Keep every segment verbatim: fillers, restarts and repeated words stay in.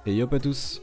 Et hop à tous.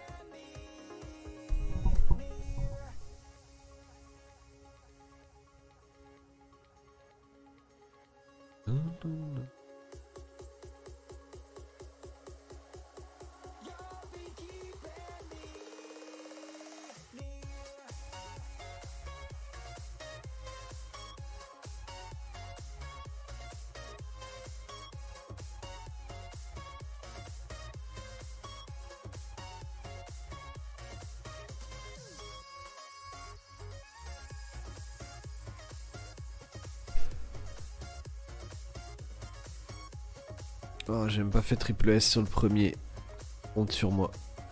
Oh, j'ai même pas fait triple S sur le premier. Honte sur moi.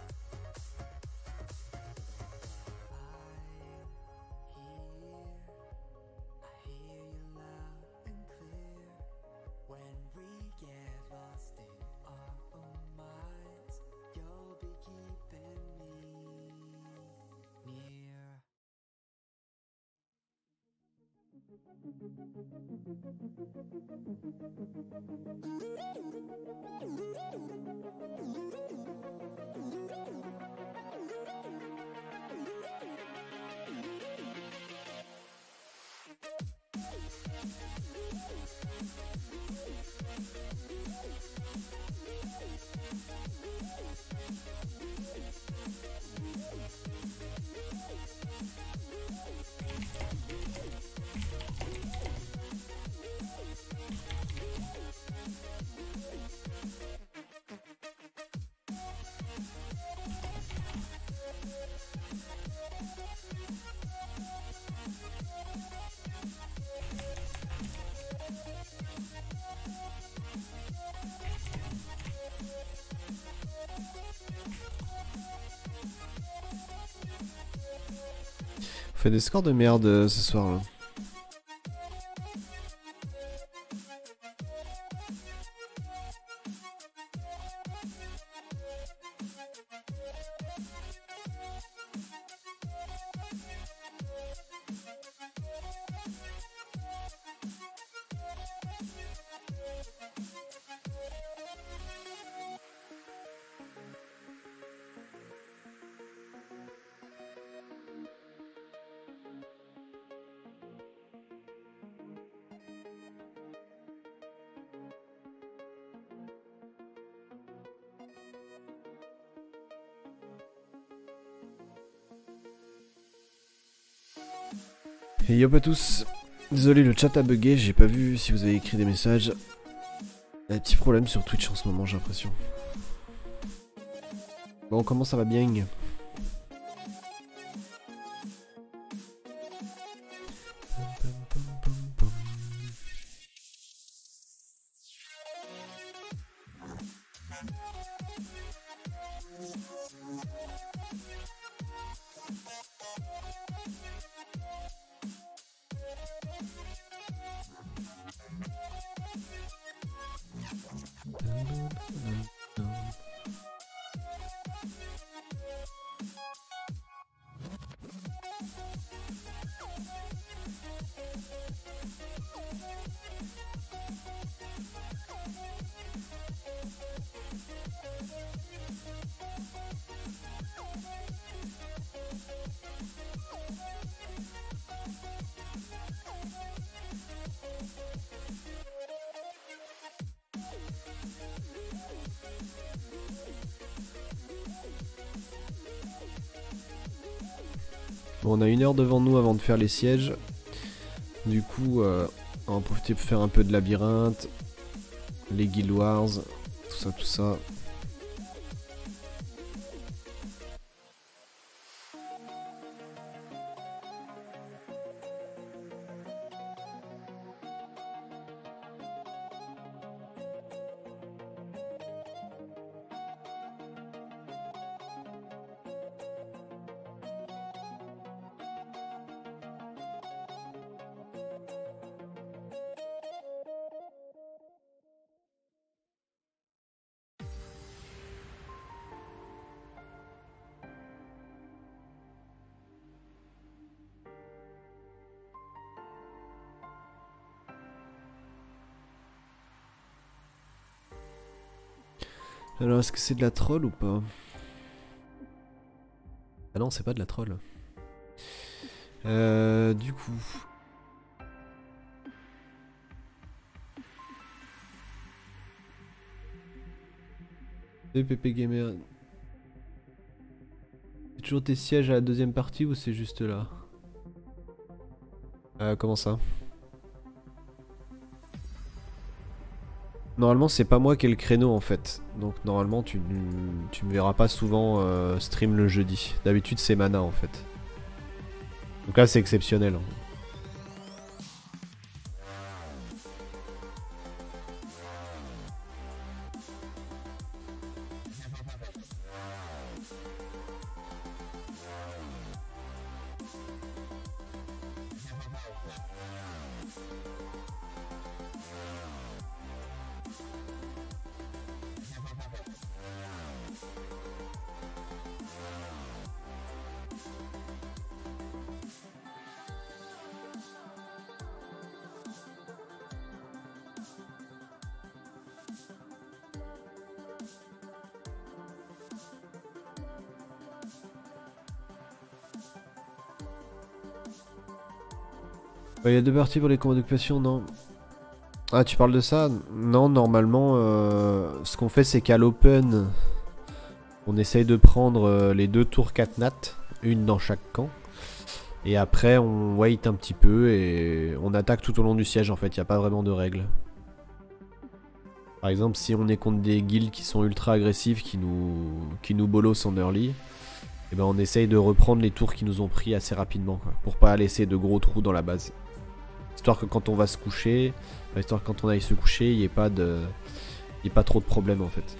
On fait des scores de merde euh, ce soir là. Et hop à tous. Désolé, le chat a bugué, j'ai pas vu si vous avez écrit des messages. Il y a un petit problème sur Twitch en ce moment, j'ai l'impression. Bon, comment ça va bien? Bon, on a une heure devant nous avant de faire les sièges. Du coup, euh, on va en profiter pour faire un peu de labyrinthe, les Guild Wars, tout ça, tout ça. Alors, est-ce que c'est de la troll ou pas? Ah non, c'est pas de la troll. Euh, du coup... P P Gamer... C'est toujours tes sièges à la deuxième partie ou c'est juste là? Euh, comment ça? Normalement c'est pas moi qui ai le créneau en fait. Donc normalement tu, tu me verras pas souvent euh, stream le jeudi. D'habitude c'est Mana en fait. Donc là c'est exceptionnel. Hein. Il y a deux parties pour les combats d'occupation, non? Ah, tu parles de ça? Non, normalement, euh, ce qu'on fait, c'est qu'à l'open, on essaye de prendre euh, les deux tours quatre nat, une dans chaque camp. Et après, on wait un petit peu et on attaque tout au long du siège, en fait, il n'y a pas vraiment de règles. Par exemple, si on est contre des guilds qui sont ultra agressifs, qui nous, qui nous bolossent en early, et ben on essaye de reprendre les tours qui nous ont pris assez rapidement, quoi, pour pas laisser de gros trous dans la base. Histoire que quand on va se coucher, histoire que quand on aille se coucher, il n'y ait pas de, il y ait pas trop de problèmes en fait.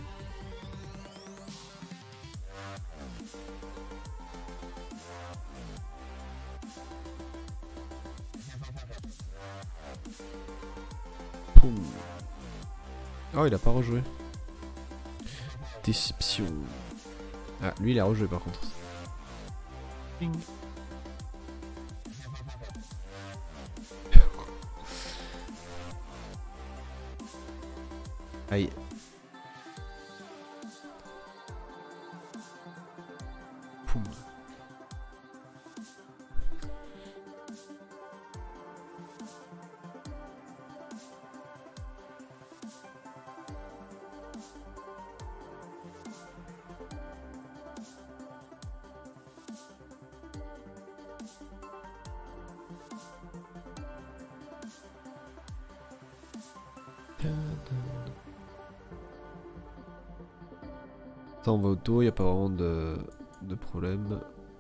Poum. Oh, il a pas rejoué. Déception. Ah, lui il a rejoué par contre. Ping. Aïe. Poum. Ça on va auto, il n'y a pas vraiment de, de problème.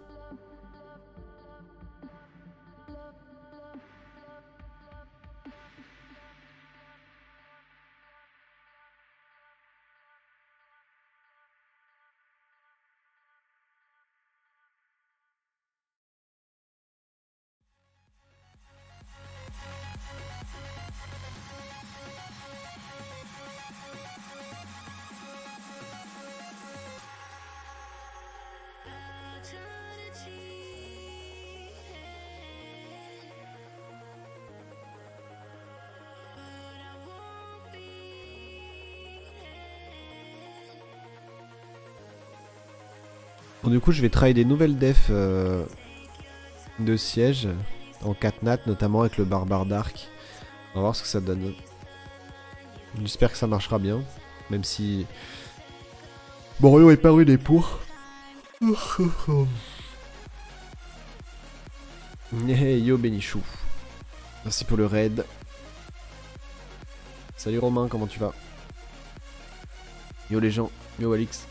Bon, du coup je vais travailler des nouvelles defs euh, de siège en quatre nat, notamment avec le barbare d'arc. On va voir ce que ça donne. J'espère que ça marchera bien, même si Borio est paru des pour. Hey yo Benichou, merci pour le raid. Salut Romain, comment tu vas? Yo les gens, yo Alix.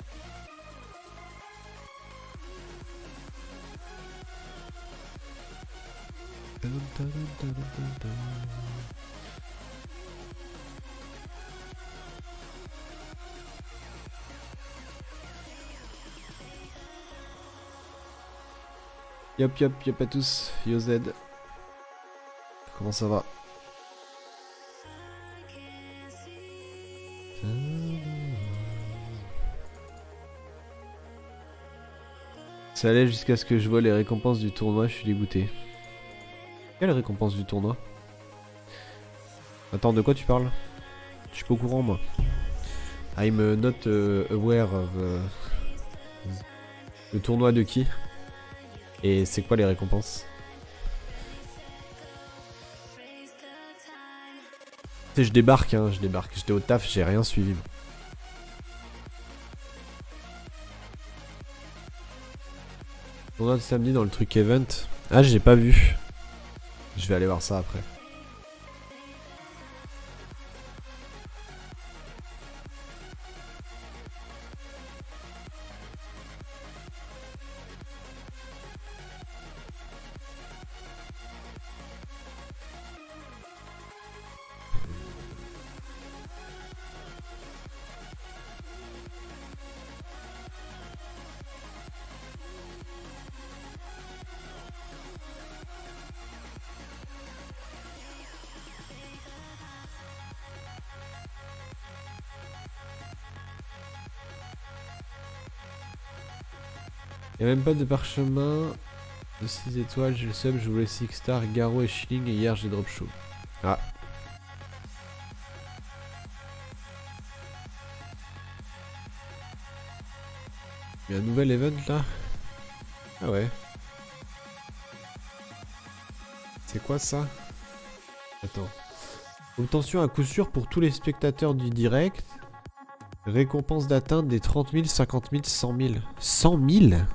Yop yop yop à tous, yo Z. Comment ça va? Ça allait jusqu'à ce que je vois les récompenses du tournoi, je suis dégoûté. Quelle récompense du tournoi? Attends, de quoi tu parles? Je suis pas au courant moi. I'm not uh, aware of... Uh, le tournoi de qui? Et c'est quoi les récompenses? Tu sais, je débarque, hein, je débarque. J'étais au taf, j'ai rien suivi. Tournoi de samedi dans le truc event. Ah, j'ai pas vu. Je vais aller voir ça après. Y'a même pas de parchemin de six étoiles, j'ai le sub, je voulais six stars, Garo et Shilling et hier j'ai drop show. Ah. Y'a un nouvel event là? Ah ouais. C'est quoi ça? Attends. Obtention à coup sûr pour tous les spectateurs du direct. Récompense d'atteinte des trente mille, cinquante mille, cent mille. cent mille?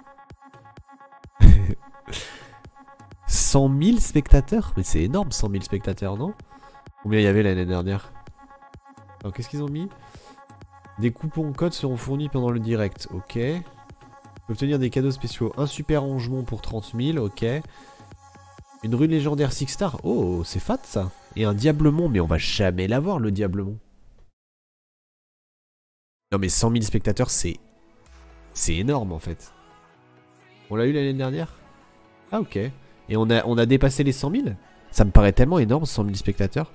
cent mille spectateurs? Mais c'est énorme, cent mille spectateurs, non? Combien il y avait l'année dernière? Alors qu'est-ce qu'ils ont mis? Des coupons codes seront fournis pendant le direct, ok. Obtenir des cadeaux spéciaux. Un super rangement pour trente mille, ok. Une rune légendaire six star, oh c'est fat ça. Et un diablemont, mais on va jamais l'avoir le diablemont. Non mais cent mille spectateurs c'est... C'est énorme en fait. On l'a eu l'année dernière? Ah ok. Et on a, on a dépassé les cent mille? Ça me paraît tellement énorme, cent mille spectateurs.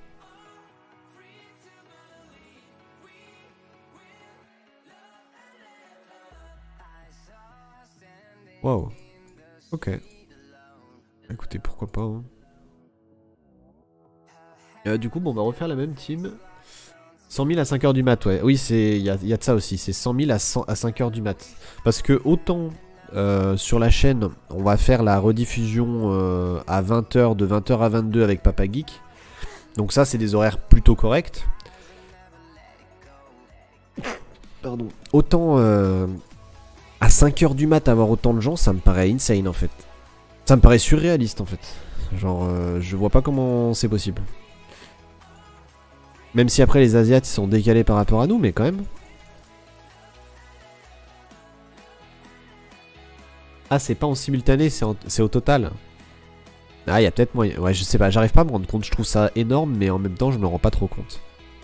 Wow. Ok. Écoutez, pourquoi pas. Hein. Euh, du coup, bon, on va refaire la même team. cent mille à cinq heures du mat, ouais. Oui, il y a, y a de ça aussi. C'est cent mille à, à cinq heures du mat. Parce que autant... Euh, sur la chaîne, on va faire la rediffusion euh, à vingt heures, de vingt heures à vingt-deux avec Papa Geek. Donc ça, c'est des horaires plutôt corrects. Pardon. Autant euh, à cinq heures du mat avoir autant de gens, ça me paraît insane en fait. Ça me paraît surréaliste en fait. Genre, euh, je vois pas comment c'est possible. Même si après les Asiates sont décalés par rapport à nous, mais quand même. Ah, c'est pas en simultané, c'est au total. Ah, il y a peut-être moyen. Ouais, je sais pas, j'arrive pas à me rendre compte. Je trouve ça énorme, mais en même temps, je me rends pas trop compte.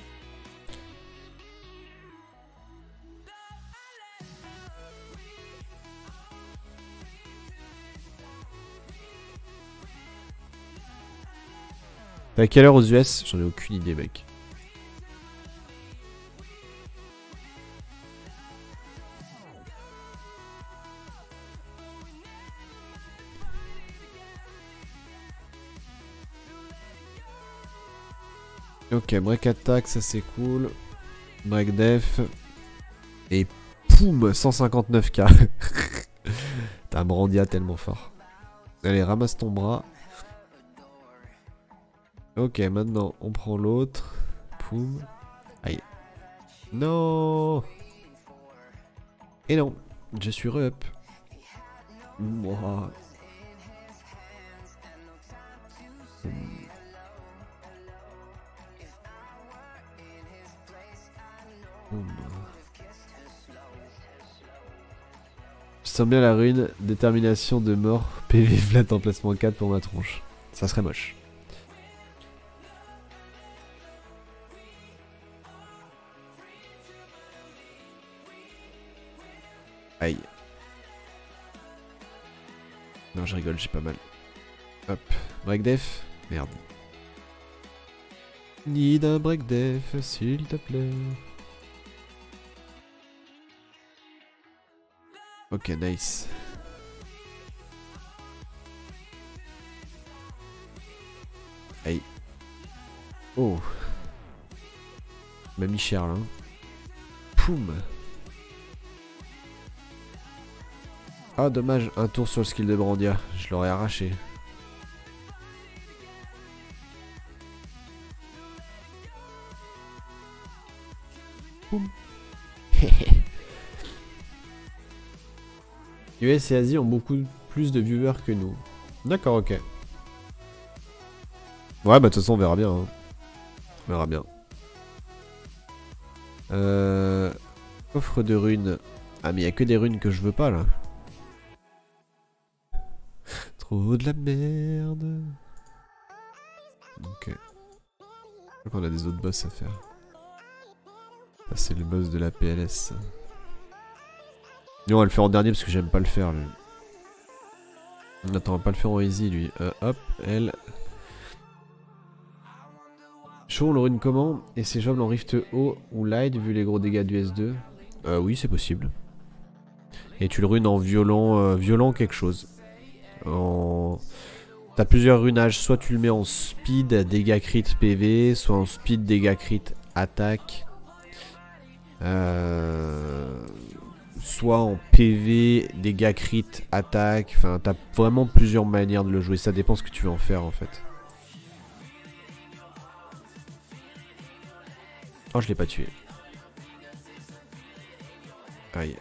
T'es à quelle heure aux U S? J'en ai aucune idée, mec. Ok, break attack, ça c'est cool. Break def. Et poum, cent cinquante-neuf K. T'as un brandia tellement fort. Allez, ramasse ton bras. Ok, maintenant on prend l'autre. Poum. Aïe. Non. Et non, je suis re-up. Moi. Je sens bien la rune, détermination de mort, P V flat emplacement quatre pour ma tronche. Ça serait moche. Aïe. Non, je rigole, j'ai pas mal. Hop, break def. Merde. Need un break def, s'il te plaît. Ok, nice. Aïe. Oh. M'a mis cher là. Poum. Ah dommage, un tour sur le skill de Brandia. Je l'aurais arraché. Poum. U S et Asie ont beaucoup plus de viewers que nous. D'accord, ok. Ouais, bah de toute façon, on verra bien. Hein. On verra bien. Euh... Coffre de runes. Ah, mais il y a que des runes que je veux pas, là. Trop de la merde. Ok. Je crois qu'on a des autres boss à faire. Ah, c'est le boss de la P L S. Non, on va le faire en dernier parce que j'aime pas le faire, lui. Attends, on va pas le faire en easy, lui. Euh, hop, elle... Chaud, on le rune comment? Et c'est jouable en Rift haut ou light vu les gros dégâts du S deux? Euh, oui, c'est possible. Et tu le runes en violent, euh, violent quelque chose. En... T'as plusieurs runages, soit tu le mets en speed, dégâts crit P V, soit en speed, dégâts crit attaque. Euh... Soit en P V, dégâts crit attaque. Enfin, t'as vraiment plusieurs manières de le jouer, ça dépend ce que tu veux en faire en fait. Oh, je l'ai pas tué. Aïe.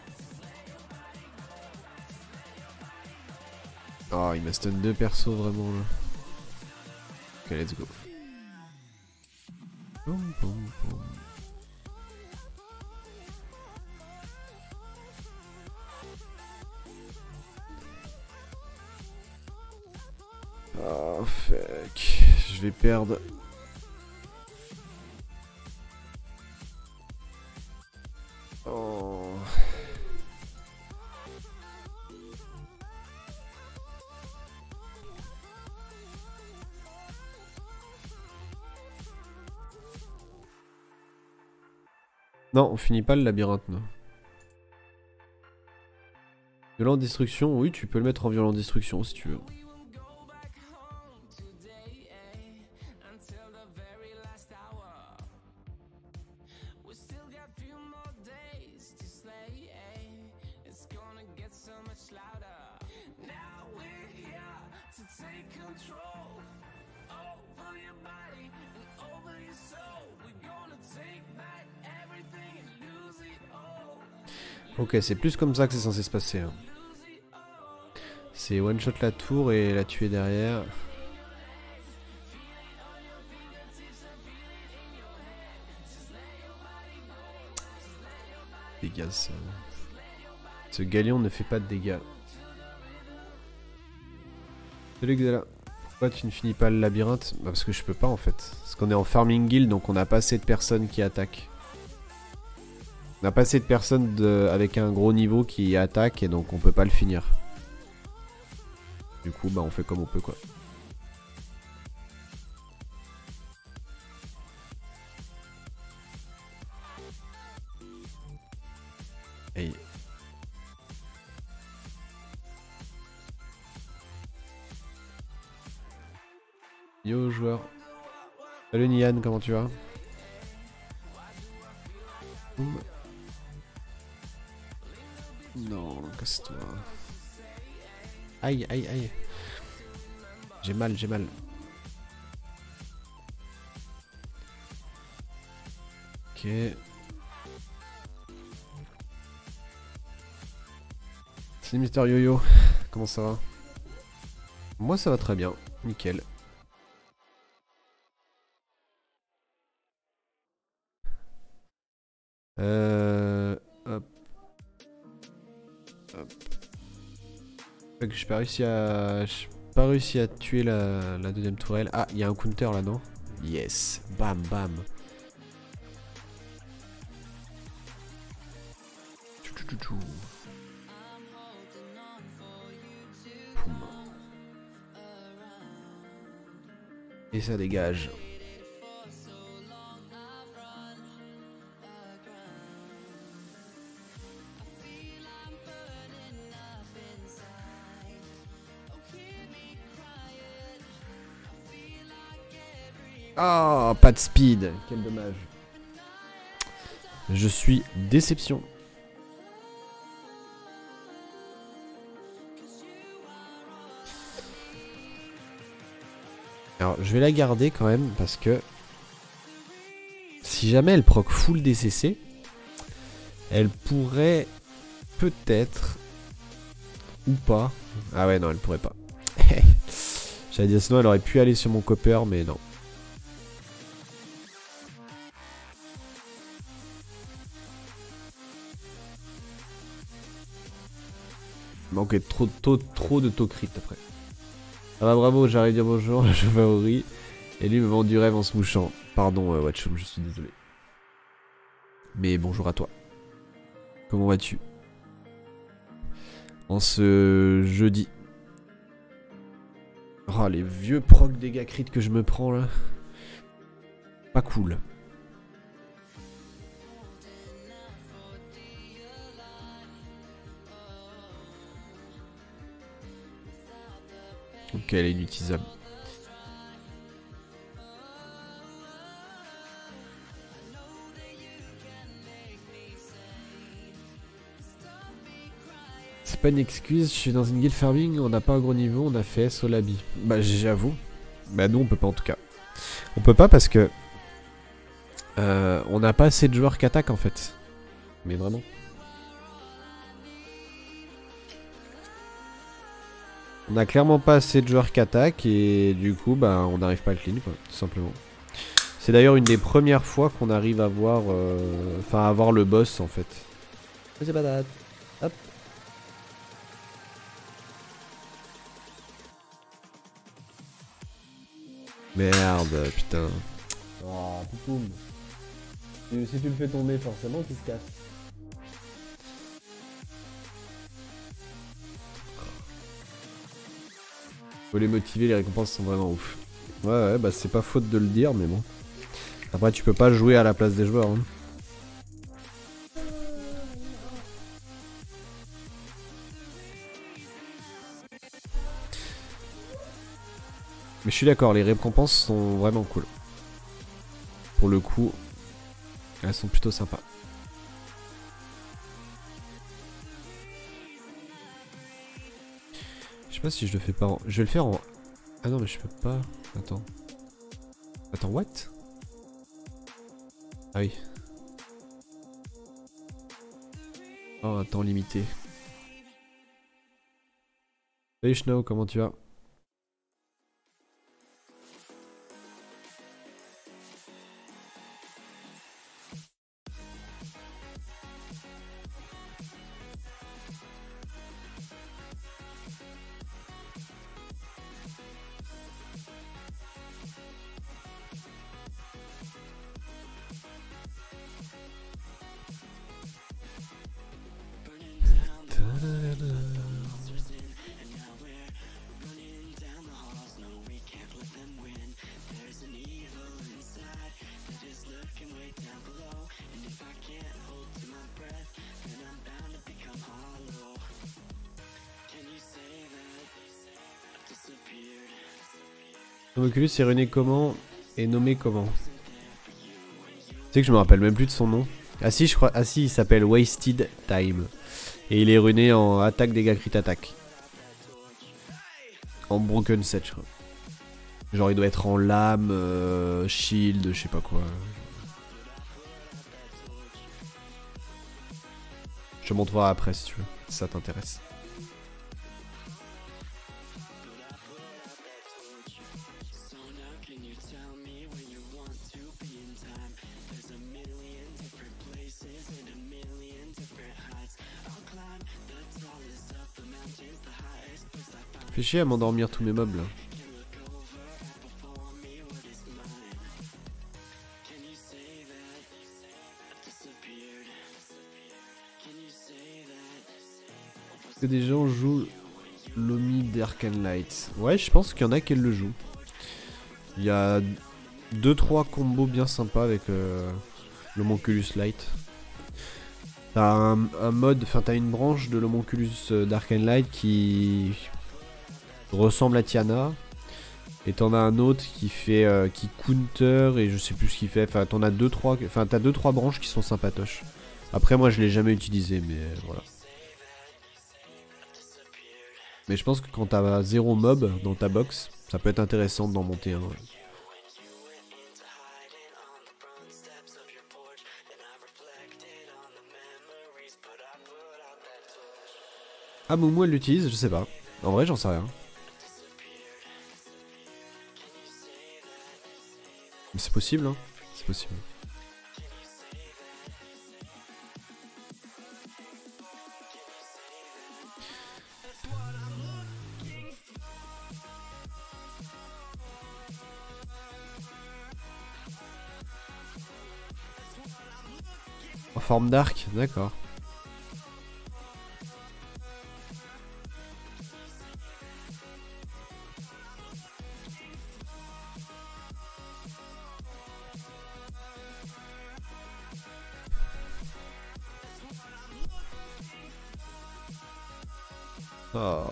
Oh, il m'a stun deux persos vraiment là. Ok, let's go. Boum, boum, boum. Oh fuck. Je vais perdre. Oh. Non, on finit pas le labyrinthe, non. Violent destruction, oui, tu peux le mettre en violent destruction si tu veux. Ok, c'est plus comme ça que c'est censé se passer. Hein. C'est one shot la tour et la tuer derrière. Dégâts. Ça. Ce galion ne fait pas de dégâts. Salut Xela. Pourquoi tu ne finis pas le labyrinthe? Bah parce que je peux pas en fait. Parce qu'on est en farming guild donc on n'a pas assez de personnes qui attaquent. On n'a pas assez de personnes de, avec un gros niveau qui attaquent et donc on peut pas le finir. Du coup bah on fait comme on peut quoi. Hey. Yo joueur. Salut Nian, comment tu vas? Boum. Non, casse-toi. Aïe, aïe, aïe. J'ai mal, j'ai mal. Ok. C'est Mister Yo-Yo. Comment ça va? Moi ça va très bien. Nickel. Euh... Hop. Hop. J'ai pas réussi à... J'ai pas réussi à tuer la, la deuxième tourelle. Ah, il y a un counter là, non? Yes. Bam, bam. Tchou, tchou, tchou, tchou. Poum. Et ça dégage. Oh, pas de speed. Quel dommage. Je suis déception. Alors, je vais la garder quand même parce que si jamais elle proc full D C C, elle pourrait peut-être ou pas. Ah ouais, non, elle pourrait pas. J'allais dire sinon elle aurait pu aller sur mon copper, mais non. Il manquait trop, trop, trop de taux crit après. Ah bah bravo, j'arrive à dire bonjour, je favori. Et lui me vend du rêve en se mouchant. Pardon, euh, Watchum, je suis désolé. Mais bonjour à toi. Comment vas-tu? En ce jeudi. Oh, les vieux proc dégâts crit que je me prends là. Pas cool. Ok, elle est inutilisable. C'est pas une excuse, je suis dans une guild farming, on n'a pas un gros niveau, on a fait S au labi. Bah j'avoue. Bah nous on peut pas en tout cas. On peut pas parce que euh, on n'a pas assez de joueurs qui attaquent en fait. Mais vraiment. On a clairement pas assez de joueurs qui attaquent et du coup bah on n'arrive pas à clean quoi, tout simplement. C'est d'ailleurs une des premières fois qu'on arrive à voir euh, enfin à voir le boss en fait. C'est patate. Hop. Merde, putain. Oh, poupoum. Si tu le fais tomber, forcément, tu te casses. Faut les motiver, les récompenses sont vraiment ouf. Ouais, ouais, bah c'est pas faute de le dire, mais bon. Après, tu peux pas jouer à la place des joueurs. Hein. Mais je suis d'accord, les récompenses sont vraiment cool. Pour le coup, elles sont plutôt sympas. Je sais pas si je le fais pas en... Je vais le faire en... Ah non mais je peux pas... Attends. Attends, what? Ah oui. Oh, un temps limité. Salut Snow, comment tu vas? Oculus est runé comment et nommé comment? Tu sais que je me rappelle même plus de son nom. Ah si, je crois. Ah si, il s'appelle Wasted Time. Et il est runé en attaque dégâts crit attaque. En broken set, je crois. Genre il doit être en lame, euh, shield, je sais pas quoi. Je te montrerai après si tu veux, si ça t'intéresse. Fais chier à m'endormir tous mes mobs là. Est-ce que des gens jouent l'Omi d'Arcane Light? Ouais, je pense qu'il y en a qui le jouent. Il y a deux trois combos bien sympas avec euh, l'Homunculus Light. T'as un, un mode, enfin t'as une branche de l'Homunculus d'Arcane Light qui ressemble à Tiana. Et t'en as un autre qui fait euh, qui counter et je sais plus ce qu'il fait. Enfin t'en as deux trois. Enfin t'as deux trois branches qui sont sympatoches. Après moi je l'ai jamais utilisé mais euh, voilà. Mais je pense que quand t'as zéro mob dans ta box, ça peut être intéressant d'en monter un. Ouais. Ah Moumou elle l'utilise, je sais pas. En vrai j'en sais rien. Mais c'est possible hein. C'est possible. En forme d'arc, d'accord. Oh.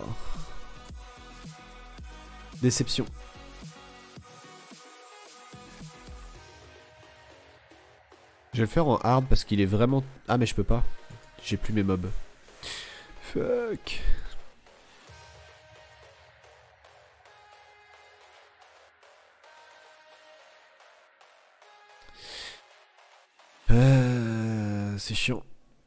Déception. Je vais le faire en hard parce qu'il est vraiment... Ah mais je peux pas. J'ai plus mes mobs. Fuck. Euh, c'est chiant.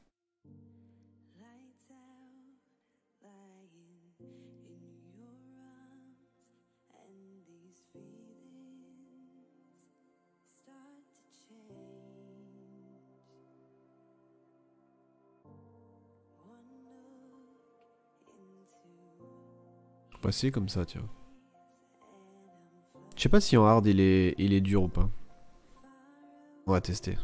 Passer comme ça, tiens. Je sais pas si en hard il est, il est dur ou pas. On va tester.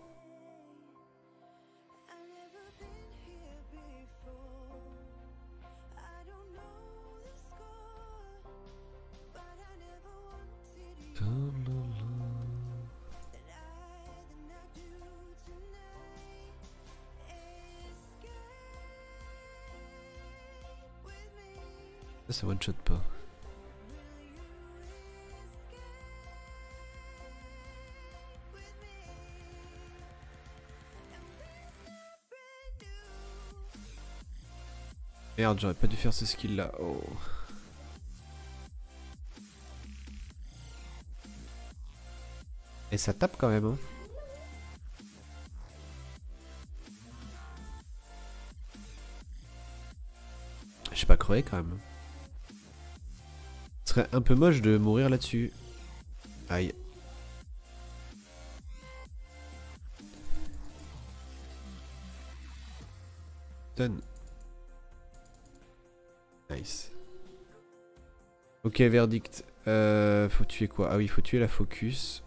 Ça one shot pas. Merde, j'aurais pas dû faire ce skill là. Oh. Et ça tape quand même, hein. J'ai pas crevé quand même. Ce serait un peu moche de mourir là-dessus. Aïe. Done. Nice. Ok, verdict. Euh, faut tuer quoi? Ah oui, faut tuer la focus.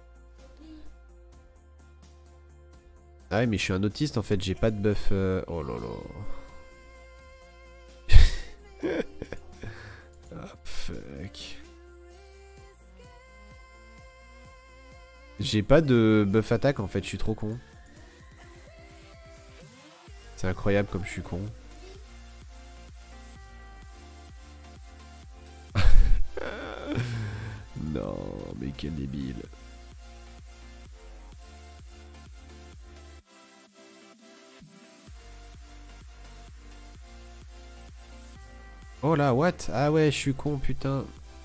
Ah ouais, mais je suis un autiste en fait, j'ai pas de buff. Euh... Oh là là. Ah fuck. J'ai pas de buff attaque en fait, je suis trop con. C'est incroyable comme je suis con. Non, mais quel débile. Oh là, what? Ah ouais, je suis con, putain.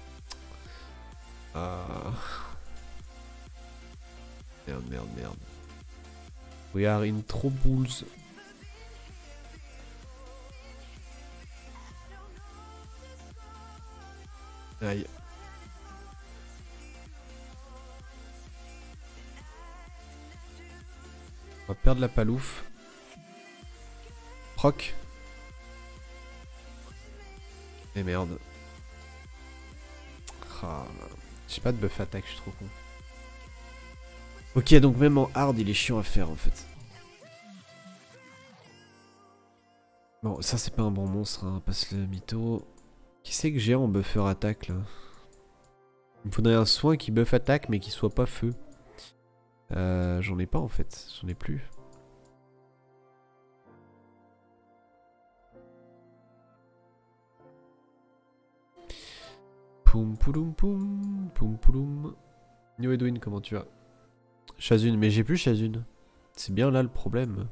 Ah. Merde, merde, merde. We are in troubles. Aïe. On va perdre la palouf. Proc. Et merde. Ah, j'ai pas de buff attaque, je suis trop con. Ok, donc même en hard, il est chiant à faire en fait. Bon, ça c'est pas un bon monstre, hein, passe le mytho. Qui c'est que j'ai en buffer attaque là? Il me faudrait un soin qui buff attaque mais qui soit pas feu. Euh, J'en ai pas en fait, j'en ai plus. Poum pouloum poum. Poum pouloum. Yo Edwin, comment tu vas? Chazune, mais j'ai plus Chazune. C'est bien là le problème.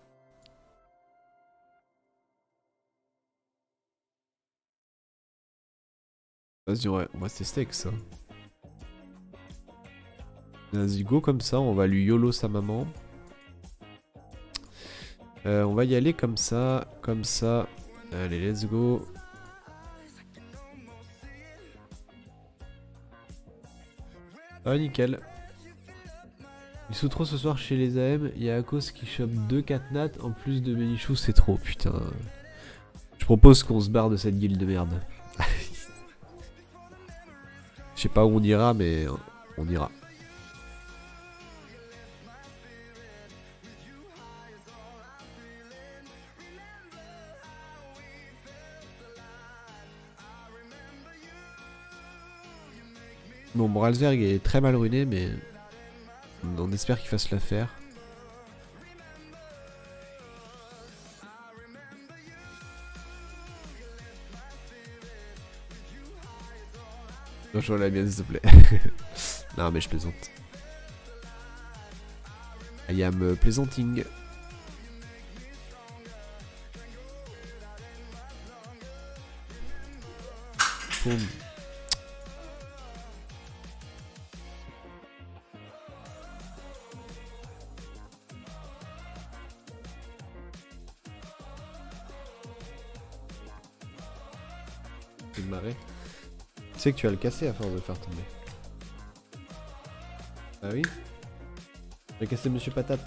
Vas-y, ouais, on va se tester avec ça. Vas-y, go comme ça, on va lui YOLO sa maman. Euh, on va y aller comme ça, comme ça. Allez, let's go. Ah, nickel. Il sous trop ce soir chez les A M. Il y a Akos qui chope deux Katnat en plus de Benichou, c'est trop, putain. Je propose qu'on se barre de cette guilde de merde. Je sais pas où on ira, mais on ira. Bon, Moralzerg est très mal ruiné, mais on espère qu'il fasse l'affaire. Non, je vois la mienne, s'il te plaît. Non, mais je plaisante. I am plaisanting. Boum. C'est de marée. Tu sais que tu vas le casser à force de le faire tomber. Ah oui? J'ai cassé Monsieur Patate.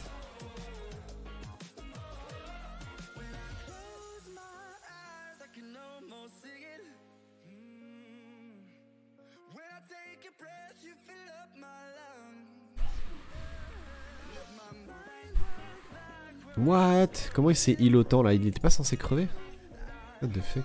What? Comment il s'est heal autant là? Il était pas censé crever? What the fuck?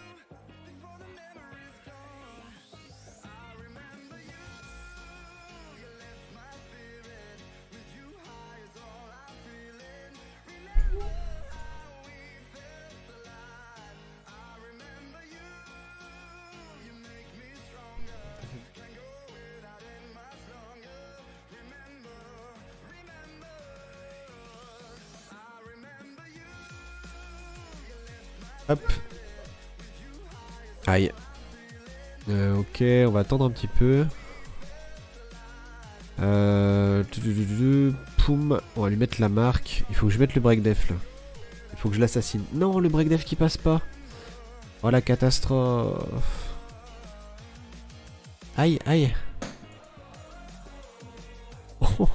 Hop. Aïe. Euh, ok, on va attendre un petit peu. Euh... Poum. On va lui mettre la marque. Il faut que je mette le break def là. Il faut que je l'assassine. Non, le break def qui passe pas. Oh la catastrophe. Aïe, aïe. Oh.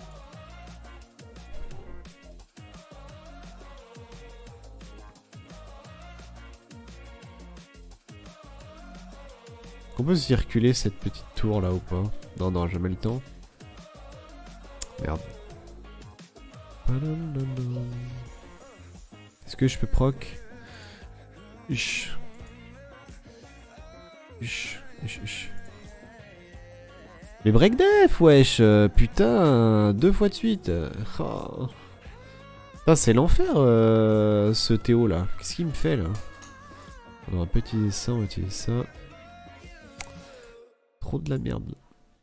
On peut circuler cette petite tour là ou pas? Non, non, jamais le temps. Merde. Est-ce que je peux proc? Uch. Uch. Uch, uch. Les break def, wesh. euh, Putain, deux fois de suite. Oh. Putain, c'est l'enfer euh, ce Théo là. Qu'est-ce qu'il me fait là? On va pas utiliser ça, on va utiliser ça. Trop de la merde.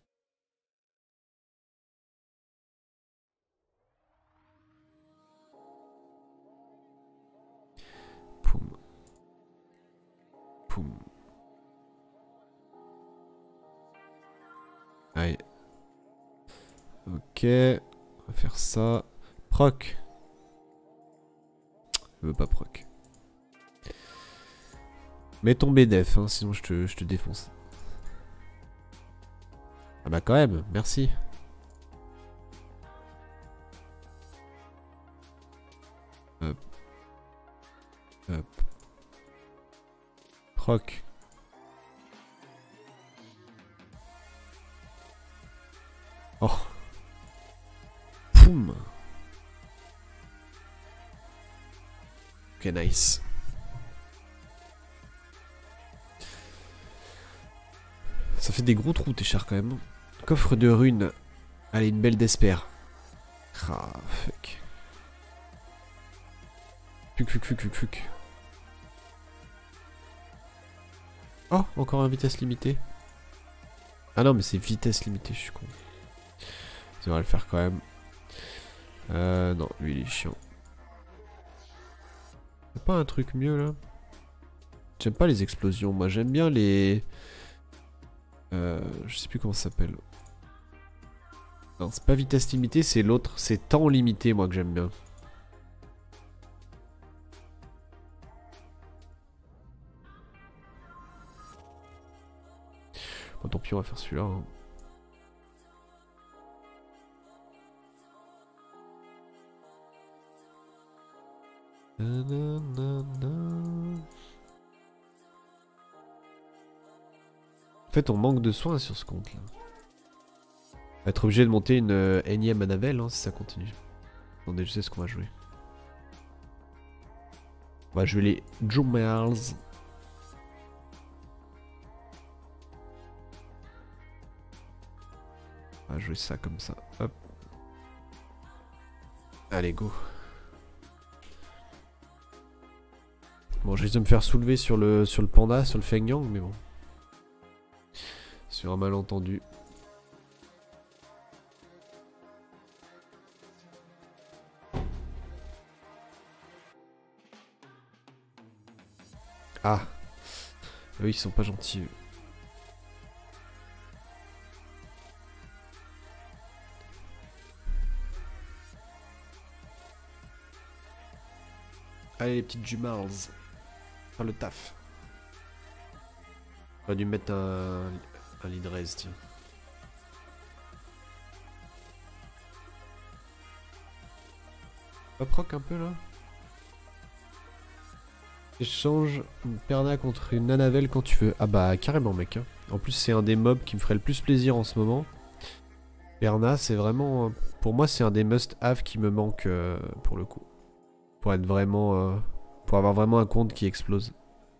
Poum. Poum. Allez. Ok. On va faire ça. Proc. Je veux pas proc. Mets ton B D F, hein, sinon je te, je te défonce. Ah bah quand même, merci. Hop. Hop. Proc. Oh. Poum. Ok, nice. Ça fait des gros trous tes chars quand même. Coffre de runes. Allez, une belle d'espère. Ah, fuck. Fuck, fuck, fuck, fuck, fuck. Oh, encore un vitesse limitée. Ah non, mais c'est vitesse limitée, je suis con. Ça va le faire quand même. Euh, non, lui il est chiant. Y'a pas un truc mieux là? J'aime pas les explosions, moi j'aime bien les... Euh, je sais plus comment ça s'appelle. Non, c'est pas vitesse limitée, c'est l'autre. C'est temps limité, moi, que j'aime bien. Bon, tant pis, on va faire celui-là. Hein. En fait, on manque de soins sur ce compte-là. On va être obligé de monter une euh, énième Annabelle hein, si ça continue. Attendez, je sais ce qu'on va jouer. On va jouer les Jumels. On va jouer ça comme ça. Hop. Allez, go. Bon, je risque de me faire soulever sur le, sur le panda, sur le Feng Yang, mais bon. Sur un malentendu. Ah. Eux, ils sont pas gentils. Eux. Allez, les petites jumels. Faire le taf. J'aurais dû mettre un, un lead tiens. Hop, rock un peu là. Échange une Perna contre une Annabelle quand tu veux. Ah bah carrément mec. Hein. En plus c'est un des mobs qui me ferait le plus plaisir en ce moment. Perna c'est vraiment... Pour moi c'est un des must-have qui me manque euh, pour le coup. Pour être vraiment... Euh, pour avoir vraiment un compte qui explose.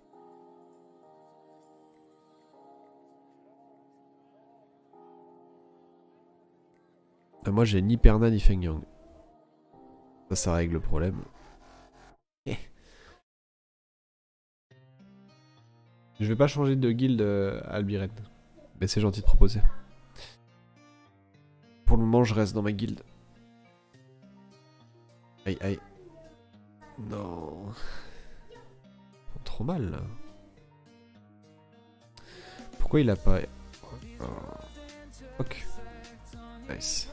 Euh, moi j'ai ni Perna ni Feng Yang. Ça ça règle le problème. Eh. Je vais pas changer de guilde euh, Albiren. Mais c'est gentil de proposer. Pour le moment, je reste dans ma guilde. Aïe, aïe. Non. Oh, trop mal, là. Pourquoi il a pas... Oh. Ok. Nice.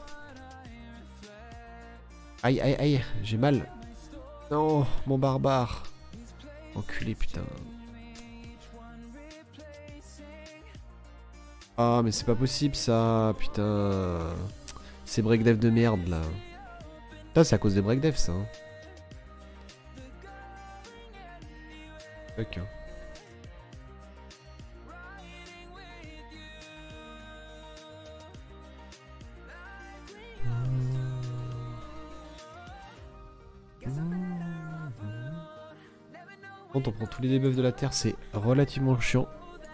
Aïe, aïe, aïe. J'ai mal. Non, mon barbare. Enculé, putain. Ah mais c'est pas possible ça, putain. C'est breakdev de merde là. Putain c'est à cause des breakdev ça. Hein. Ok. Quand on prend tous les debuffs de la terre c'est relativement chiant.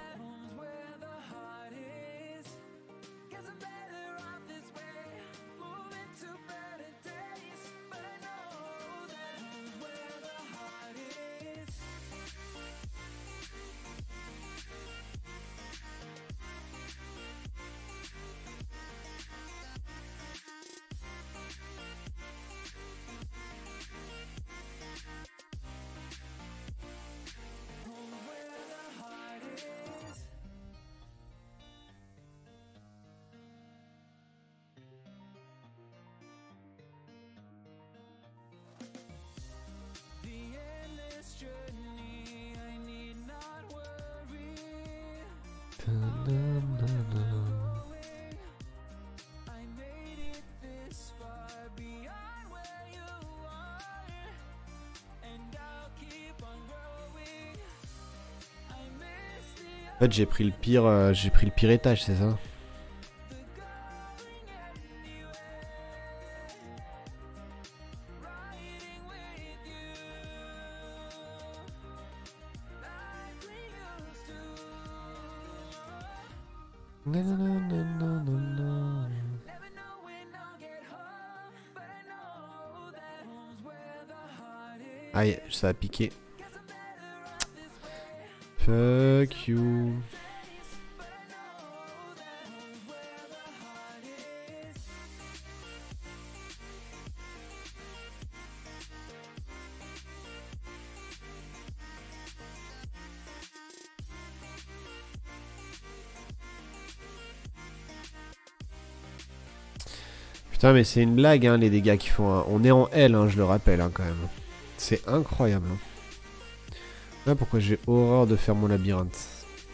En fait j'ai pris le pire, euh, j'ai pris le pire étage, c'est ça? Non, non, non, non, non, non. Aïe, ça a piqué. Fuck you. Putain mais c'est une blague hein, les dégâts qu'ils font. Hein. On est en L hein, je le rappelle hein, quand même. C'est incroyable. Hein. Ah, pourquoi j'ai horreur de faire mon labyrinthe.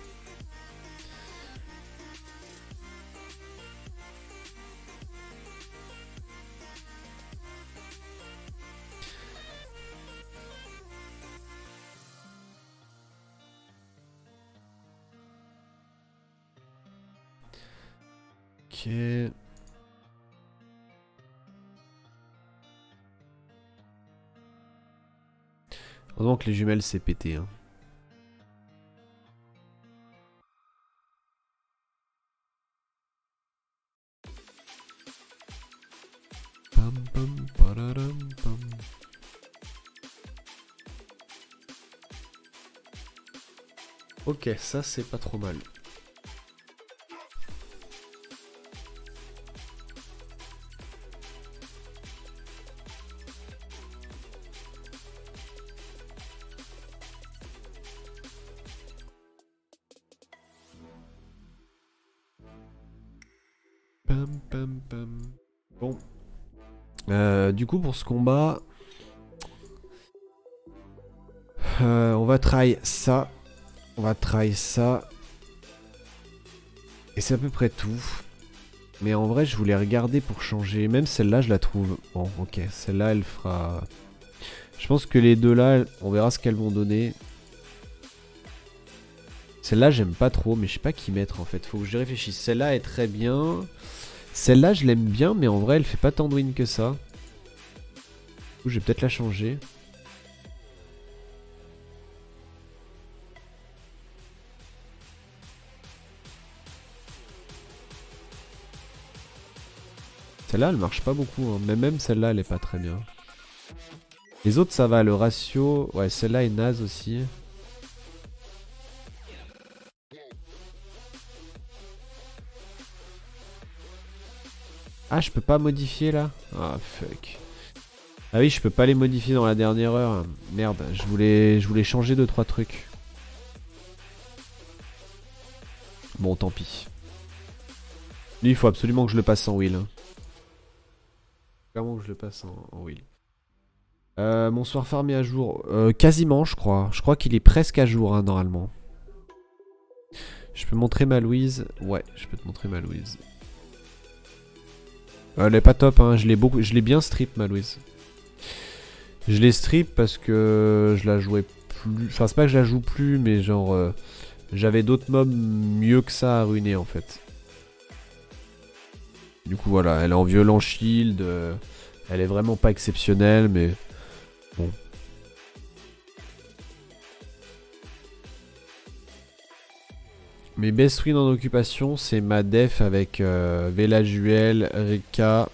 Ok. Heureusement que les jumelles c'est pété. Hein. Pam, pam, pararam, pam. Ok, ça c'est pas trop mal. Pam, pam, pam. Bon. Euh, du coup, pour ce combat, euh, on va try ça. On va try ça. Et c'est à peu près tout. Mais en vrai, je voulais regarder pour changer. Même celle-là, je la trouve. Bon, ok. Celle-là, elle fera... Je pense que les deux là, on verra ce qu'elles vont donner. Celle-là, j'aime pas trop, mais je sais pas qui mettre en fait. Faut que je réfléchisse. Celle-là est très bien. Celle-là, je l'aime bien, mais en vrai, elle fait pas tant de win que ça. Du coup, je vais peut-être la changer. Celle-là, elle marche pas beaucoup, hein. Mais même celle-là, elle est pas très bien. Les autres, ça va. Le ratio... Ouais, celle-là est naze aussi. Ah, je peux pas modifier là? Ah, fuck. Ah oui, je peux pas les modifier dans la dernière heure. Merde, je voulais, je voulais changer deux trois trucs. Bon, tant pis. Lui, il faut absolument que je le passe en wheel. Hein. Clairement que je le passe en, en wheel. Euh, mon soir farmé à jour. Euh, quasiment, je crois. Je crois qu'il est presque à jour, hein, normalement. Je peux montrer ma Louise? Ouais, je peux te montrer ma Louise. Elle est pas top, hein. Je l'ai beaucoup, je l'ai bien strip, ma Louise. Je l'ai strip parce que je la jouais plus. Enfin, c'est pas que je la joue plus, mais genre. Euh, J'avais d'autres mobs mieux que ça à ruiner en fait. Du coup, voilà, elle est en violent shield. Euh, elle est vraiment pas exceptionnelle, mais. Bon. Mes best wins en occupation, c'est ma def avec euh, Velajuel, Rika.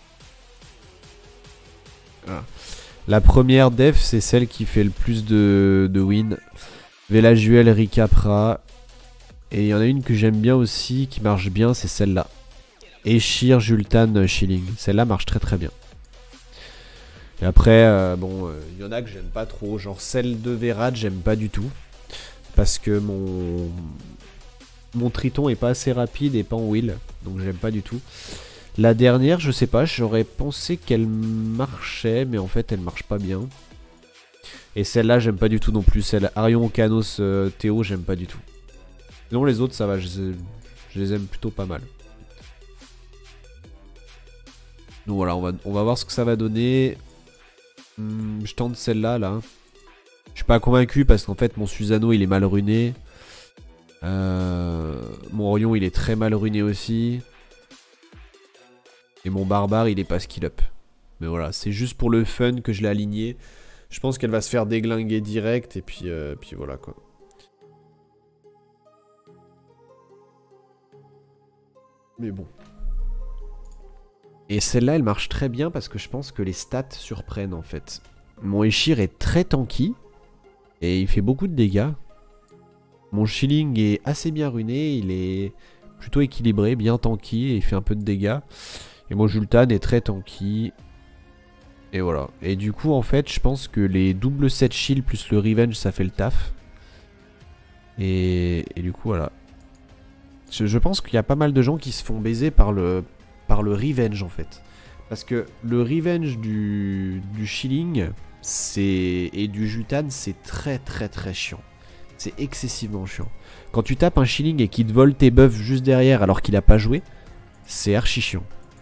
Ah. La première def, c'est celle qui fait le plus de, de win. Velajuel, Rika, Pra. Et il y en a une que j'aime bien aussi, qui marche bien, c'est celle-là. Eshir, Jultan, Shilling. Celle-là marche très très bien. Et après, euh, bon, il euh, y en a que j'aime pas trop. Genre celle de Verad, j'aime pas du tout. Parce que mon... Mon Triton est pas assez rapide et pas en wheel. Donc j'aime pas du tout. La dernière, je sais pas, j'aurais pensé qu'elle marchait, mais en fait elle marche pas bien. Et celle-là, j'aime pas du tout non plus. Celle Arion, Canos, euh, Théo, j'aime pas du tout. Sinon les autres, ça va, je, je les aime plutôt pas mal. Donc voilà, on va, on va voir ce que ça va donner. Hum, je tente celle-là, là. Je suis pas convaincu parce qu'en fait, mon Susano, il est mal runé. Euh, mon Orion, il est très mal runé aussi. Et mon Barbare, il est pas skill up. Mais voilà, c'est juste pour le fun que je l'ai aligné. Je pense qu'elle va se faire déglinguer direct. Et puis, euh, puis voilà, quoi. Mais bon. Et celle-là, elle marche très bien parce que je pense que les stats surprennent en fait. Mon Eshir est très tanky. Et il fait beaucoup de dégâts. Mon Shilling est assez bien runé. Il est plutôt équilibré, bien tanky. Et il fait un peu de dégâts. Et mon Jultan est très tanky. Et voilà. Et du coup, en fait, je pense que les double sept shield plus le revenge, ça fait le taf. Et, et du coup, voilà. Je, je pense qu'il y a pas mal de gens qui se font baiser par le... par le revenge en fait. Parce que le revenge du, du shilling c'est et du jutan, c'est très très très chiant. C'est excessivement chiant. Quand tu tapes un shilling et qu'il te vole tes buffs juste derrière alors qu'il a pas joué, c'est archi chiant.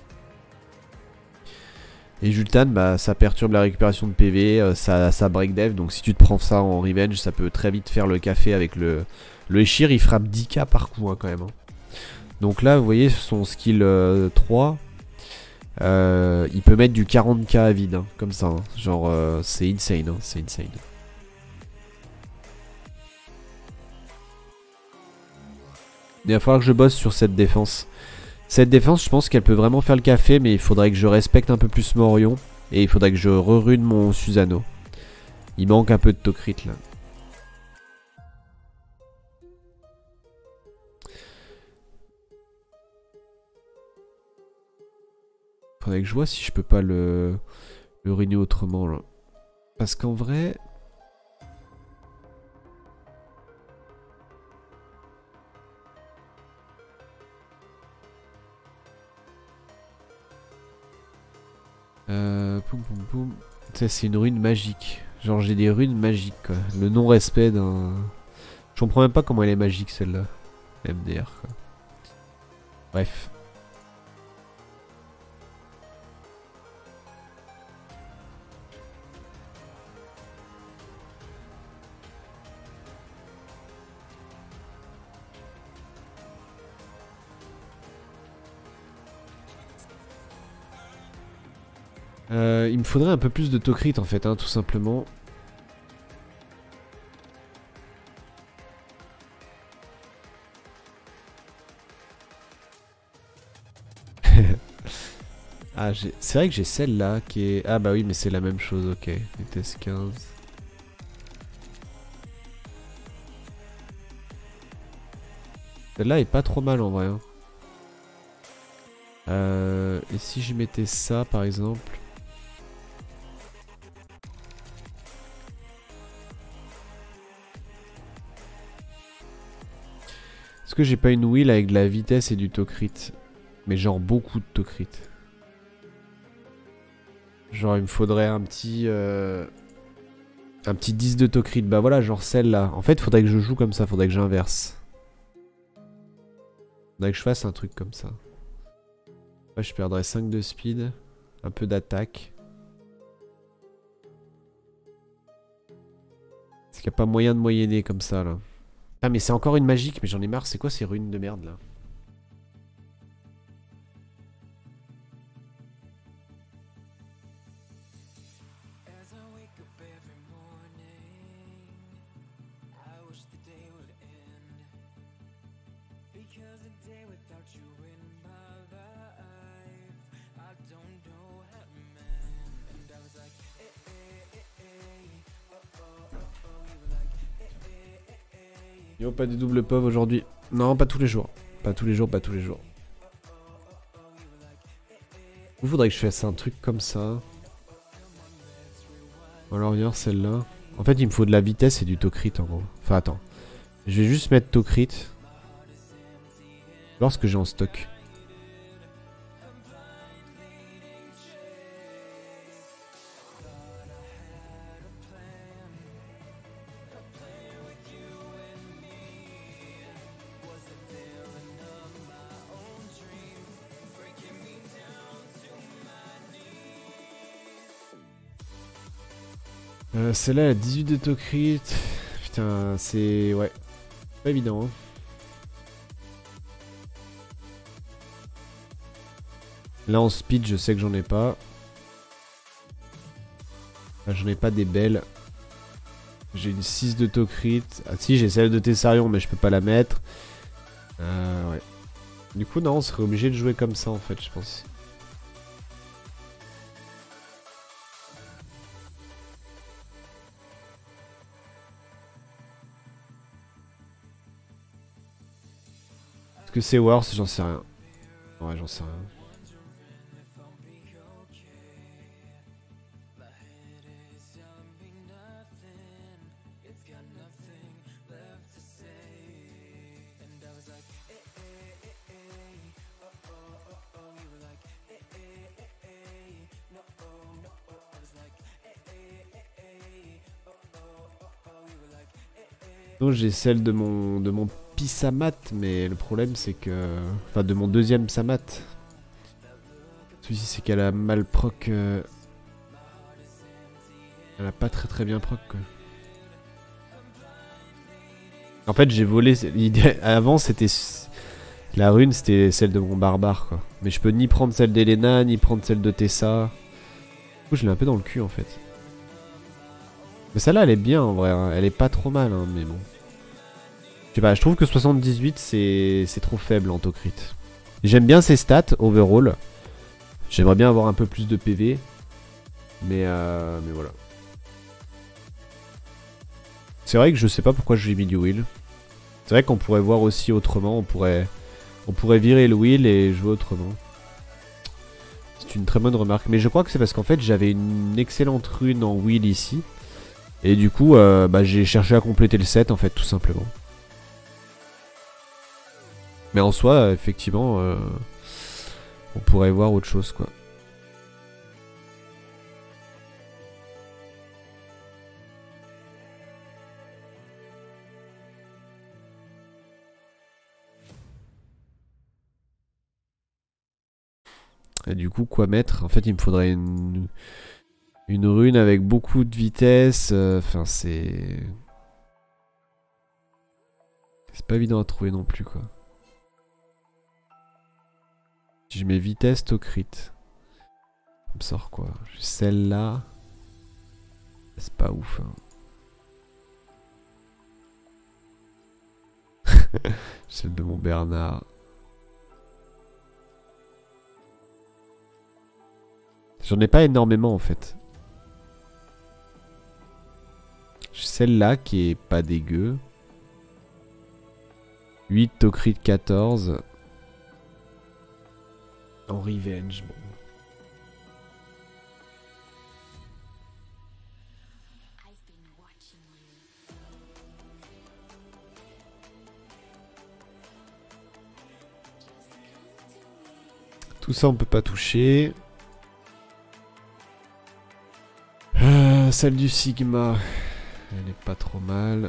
Et Jultan, bah, ça perturbe la récupération de P V, euh, ça, ça break dev, donc si tu te prends ça en revenge, ça peut très vite faire le café avec le... Le Eshir, il frappe dix K par coup hein, quand même. Hein. Donc là, vous voyez, son skill euh, trois, euh, il peut mettre du quarante K à vide, hein, comme ça. Hein. Genre, euh, c'est insane, hein, c'est insane. Il va falloir que je bosse sur cette défense. Cette défense, je pense qu'elle peut vraiment faire le café, mais il faudrait que je respecte un peu plus Morion. Et il faudrait que je re-rune mon Susano. Il manque un peu de Tokrit là. Faudrait que je vois si je peux pas le, le ruiner autrement là. Parce qu'en vrai... Euh, poum poum poum. Tu sais, c'est une rune magique. Genre, j'ai des runes magiques, quoi. Le non-respect d'un... Je comprends même pas comment elle est magique, celle-là. M D R, quoi. Bref. Euh, il me faudrait un peu plus de Tokrit en fait, hein, tout simplement. Ah, c'est vrai que j'ai celle-là qui est... Ah bah oui, mais c'est la même chose, ok. Vitesse quinze. Celle-là est pas trop mal en vrai. Hein. Euh, et si je mettais ça par exemple... Est-ce que j'ai pas une wheel avec de la vitesse et du Tokrit? Mais genre beaucoup de Tokrit. Genre il me faudrait un petit... Euh, un petit dix de Tokrit. Bah voilà, genre celle-là. En fait, faudrait que je joue comme ça, faudrait que j'inverse. Faudrait que je fasse un truc comme ça. Ouais, je perdrais cinq de speed. Un peu d'attaque. Est-ce qu'il n'y a pas moyen de moyenner comme ça là? Ah mais c'est encore une magique, mais j'en ai marre, c'est quoi ces runes de merde là? Yo, pas des doubles pauvres aujourd'hui. Non, pas tous les jours. Pas tous les jours, pas tous les jours. Il faudrait que je fasse un truc comme ça. Ou alors viens celle-là. En fait, il me faut de la vitesse et du Tokrit en gros. Enfin, attends. Je vais juste mettre Tokrit. Lorsque j'ai en stock. Euh, Celle-là, elle a dix-huit de Tokrit. Putain, c'est... Ouais. Pas évident, hein. Là, en speed, je sais que j'en ai pas. J'en ai pas des belles. J'ai une six de Tokrit. Ah si, j'ai celle de Tessarion, mais je peux pas la mettre. Euh, ouais. Du coup, non, on serait obligé de jouer comme ça, en fait, je pense. Est-ce que c'est worse? J'en sais rien. Ouais, j'en sais rien. Donc j'ai celle de mon de mon Pisamat, mais le problème c'est que... Enfin de mon deuxième Samat. Le souci c'est qu'elle a mal proc... Euh... Elle a pas très très bien proc quoi. En fait j'ai volé... L'idée... Avant c'était... La rune c'était celle de mon barbare quoi. Mais je peux ni prendre celle d'Elena, ni prendre celle de Tessa. Du coup je l'ai un peu dans le cul en fait. Mais celle-là elle est bien en vrai, hein. Elle est pas trop mal hein, mais bon. Je sais pas, je trouve que soixante-dix-huit c'est trop faible en Tocrit. J'aime bien ses stats overall. J'aimerais bien avoir un peu plus de P V. Mais euh, mais voilà. C'est vrai que je sais pas pourquoi je lui ai mis du Will. C'est vrai qu'on pourrait voir aussi autrement, on pourrait on pourrait virer le Will et jouer autrement. C'est une très bonne remarque. Mais je crois que c'est parce qu'en fait j'avais une excellente rune en Will ici. Et du coup euh, bah, j'ai cherché à compléter le set en fait tout simplement. Mais en soi, effectivement, euh, on pourrait voir autre chose, quoi. Et du coup, quoi mettre? En fait, il me faudrait une, une rune avec beaucoup de vitesse. Enfin, euh, c'est... C'est pas évident à trouver non plus, quoi. Si je mets vitesse, Tocrit. Ça me sort quoi? Celle-là. C'est pas ouf. Hein. Celle de mon Bernard. J'en ai pas énormément en fait. J'ai celle-là qui est pas dégueu. huit, Tocrit quatorze. En revenge, bon. Tout ça on peut pas toucher. Euh, celle du Sigma. Elle est pas trop mal.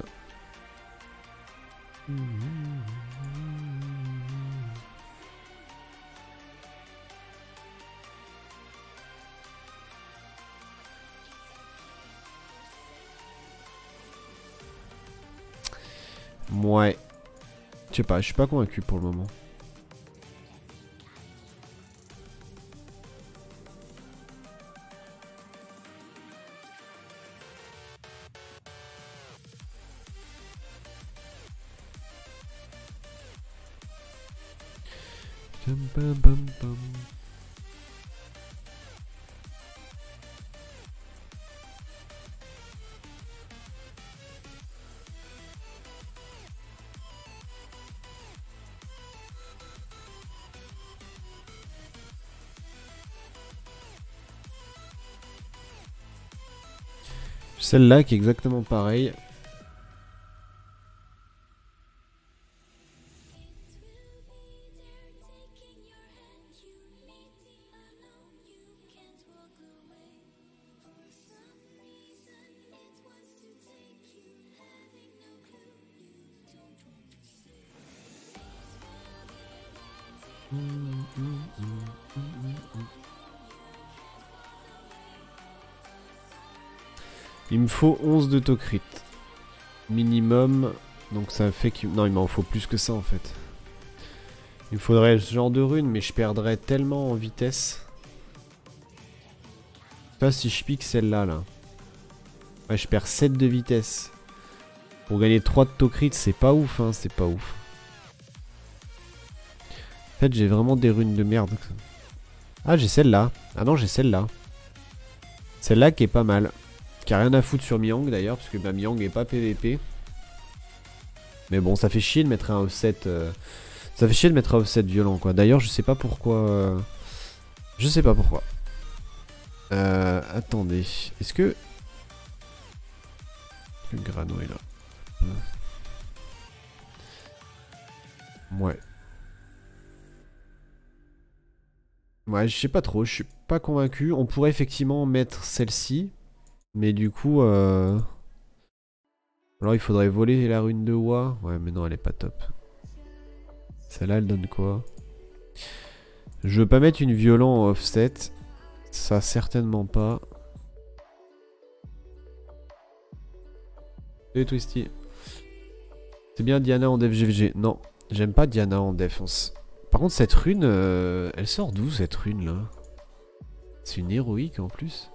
Ouais. Je sais pas, je suis pas convaincu pour le moment. Bam, bam, bam. Celle-là qui est exactement pareille. Il me faut onze de Tocrit. Minimum. Donc ça fait qu'il... Non, il m'en faut plus que ça en fait. Il me faudrait ce genre de rune, mais je perdrais tellement en vitesse. Je sais pas si je pique celle-là, là. Ouais, je perds sept de vitesse. Pour gagner trois de Tocrit, c'est pas ouf, hein, c'est pas ouf. En fait, j'ai vraiment des runes de merde. Ah, j'ai celle-là. Ah non, j'ai celle-là. Celle-là qui est pas mal. Qui a rien à foutre sur Miang d'ailleurs, parce que bah, Miang est pas P V P. Mais bon, ça fait chier de mettre un offset. Euh... Ça fait chier de mettre un offset violent, quoi. D'ailleurs, je sais pas pourquoi. Euh... Je sais pas pourquoi. Euh, attendez. Est-ce que... Le grano est là. Ouais. Ouais, je sais pas trop. Je suis pas convaincu. On pourrait effectivement mettre celle-ci. Mais du coup... Euh... Alors il faudrait voler la rune de Wa. Ouais mais non elle est pas top. Celle-là elle donne quoi? Je veux pas mettre une violent en offset. Ça certainement pas. Et Twisty. C'est bien Diana en def G V G. Non, j'aime pas Diana en défense. Par contre cette rune, euh, elle sort d'où cette rune là? C'est une héroïque en plus.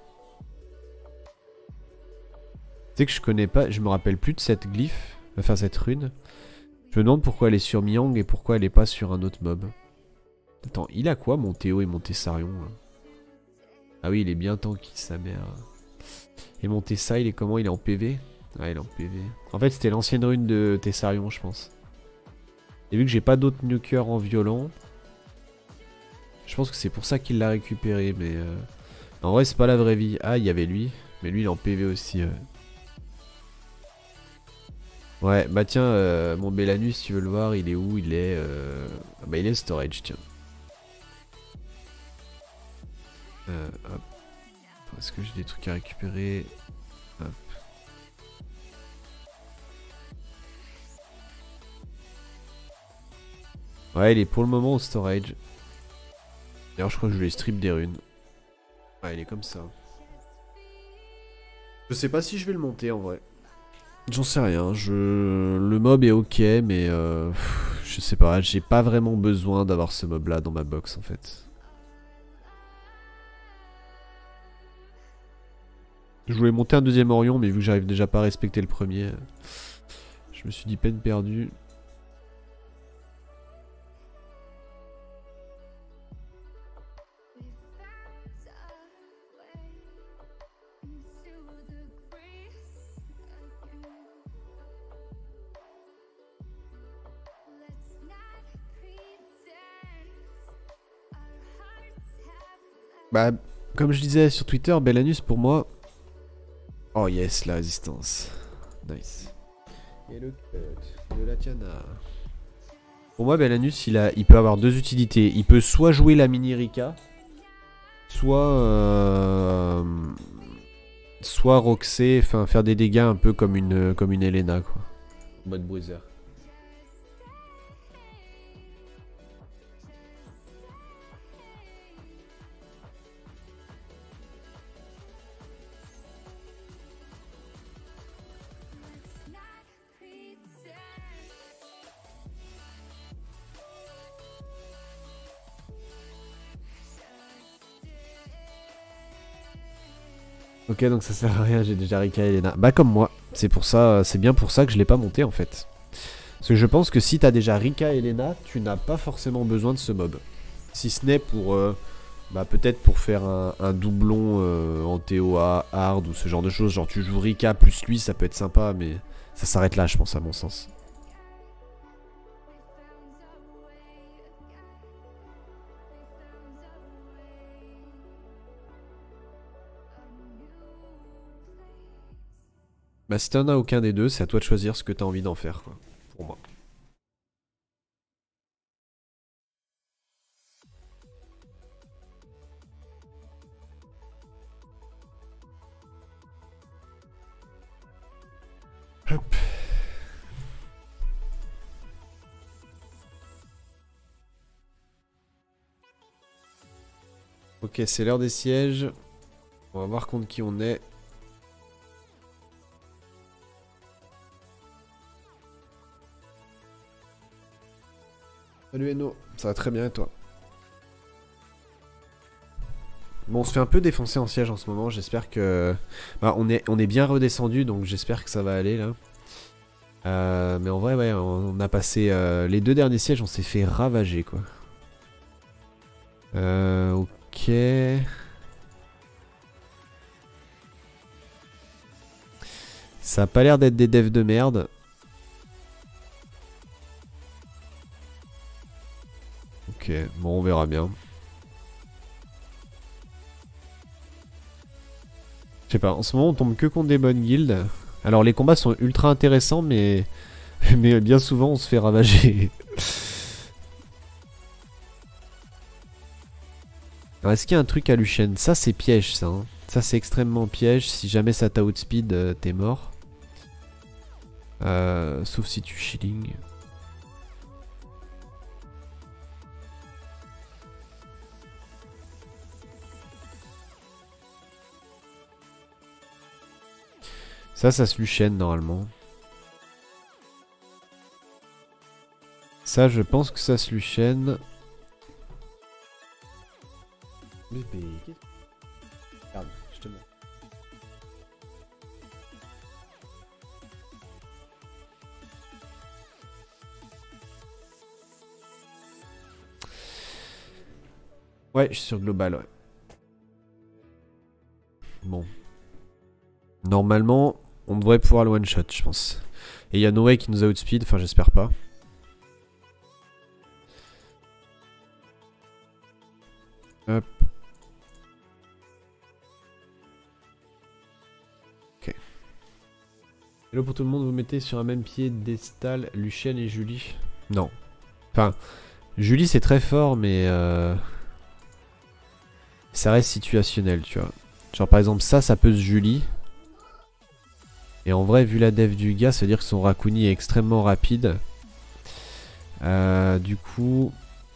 Tu sais que je connais pas, je me rappelle plus de cette glyphe, enfin cette rune. Je me demande pourquoi elle est sur Miang et pourquoi elle est pas sur un autre mob. Attends, il a quoi mon Théo et mon Tessarion là? Ah oui, il est bien tanky sa mère. Et mon Tessa, il est comment? Il est en P V? Ah, il est en P V. En fait, c'était l'ancienne rune de Tessarion, je pense. Et vu que j'ai pas d'autres nukers en violent, je pense que c'est pour ça qu'il l'a récupéré. Mais euh... en vrai, c'est pas la vraie vie. Ah, il y avait lui. Mais lui, il est en P V aussi. Ouais, ouais bah tiens, euh, mon Bellanus, si tu veux le voir, il est où? Il est... Euh... Ah bah, il est storage, tiens. Euh, hop. Est-ce que j'ai des trucs à récupérer? Hop. Ouais, il est pour le moment au storage. D'ailleurs, je crois que je vais strip des runes. Ouais, il est comme ça. Je sais pas si je vais le monter en vrai. J'en sais rien. Je... Le mob est ok, mais euh... je sais pas. J'ai pas vraiment besoin d'avoir ce mob là dans ma box en fait. Je voulais monter un deuxième Orion, mais vu que j'arrive déjà pas à respecter le premier, je me suis dit peine perdue. Bah, comme je disais sur Twitter, Bellanus pour moi... Oh yes, la résistance. Nice. Et le cut de la Tiana. Pour moi, Bellanus, il, a, il peut avoir deux utilités. Il peut soit jouer la mini Rika, soit... Euh, soit Roxer, enfin faire des dégâts un peu comme une, comme une Elena, quoi. En mode bruiser. Ok, donc ça sert à rien, j'ai déjà Rika et Elena. Bah comme moi, c'est pour ça, c'est bien pour ça que je l'ai pas monté en fait. Parce que je pense que si t'as déjà Rika et Elena, tu n'as pas forcément besoin de ce mob. Si ce n'est pour, euh, bah peut-être pour faire un, un doublon euh, en T O A, hard ou ce genre de choses. Genre tu joues Rika plus lui, ça peut être sympa, mais ça s'arrête là je pense à mon sens. Bah si t'en as aucun des deux, c'est à toi de choisir ce que t'as envie d'en faire, quoi, pour moi. Hop. Ok, c'est l'heure des sièges. On va voir contre qui on est. Salut Eno, ça va très bien et toi? Bon, on se fait un peu défoncer en siège en ce moment, j'espère que... Bah, on est, on est bien redescendu, donc j'espère que ça va aller là. Euh, mais en vrai, ouais, on a passé... Euh, les deux derniers sièges, on s'est fait ravager, quoi. Euh, ok... Ça a pas l'air d'être des devs de merde. Ok, bon, on verra bien. Je sais pas, en ce moment on tombe que contre des bonnes guildes. Alors les combats sont ultra intéressants, mais, mais bien souvent on se fait ravager. Alors est-ce qu'il y a un truc à Lucienne? Ça c'est piège ça. Hein. Ça c'est extrêmement piège. Si jamais ça t'outspeed, euh, t'es mort. Euh, sauf si tu shilling. Ça, ça se Lucienne normalement. Ça, je pense que ça se Lucienne. Bébé, regarde, je te montre. Ouais, je suis sur global, ouais. Bon. Normalement, on devrait pouvoir le one-shot, je pense. Et il y a No Way qui nous a outspeed, enfin j'espère pas. Hop. Ok. Hello pour tout le monde, vous mettez sur un même pied Destal, Lucienne et Julie? Non. Enfin, Julie c'est très fort, mais... Euh... ça reste situationnel, tu vois. Genre par exemple ça, ça peut se Julie. Et en vrai, vu la dev du gars, ça veut dire que son Rakuni est extrêmement rapide. Euh, du coup...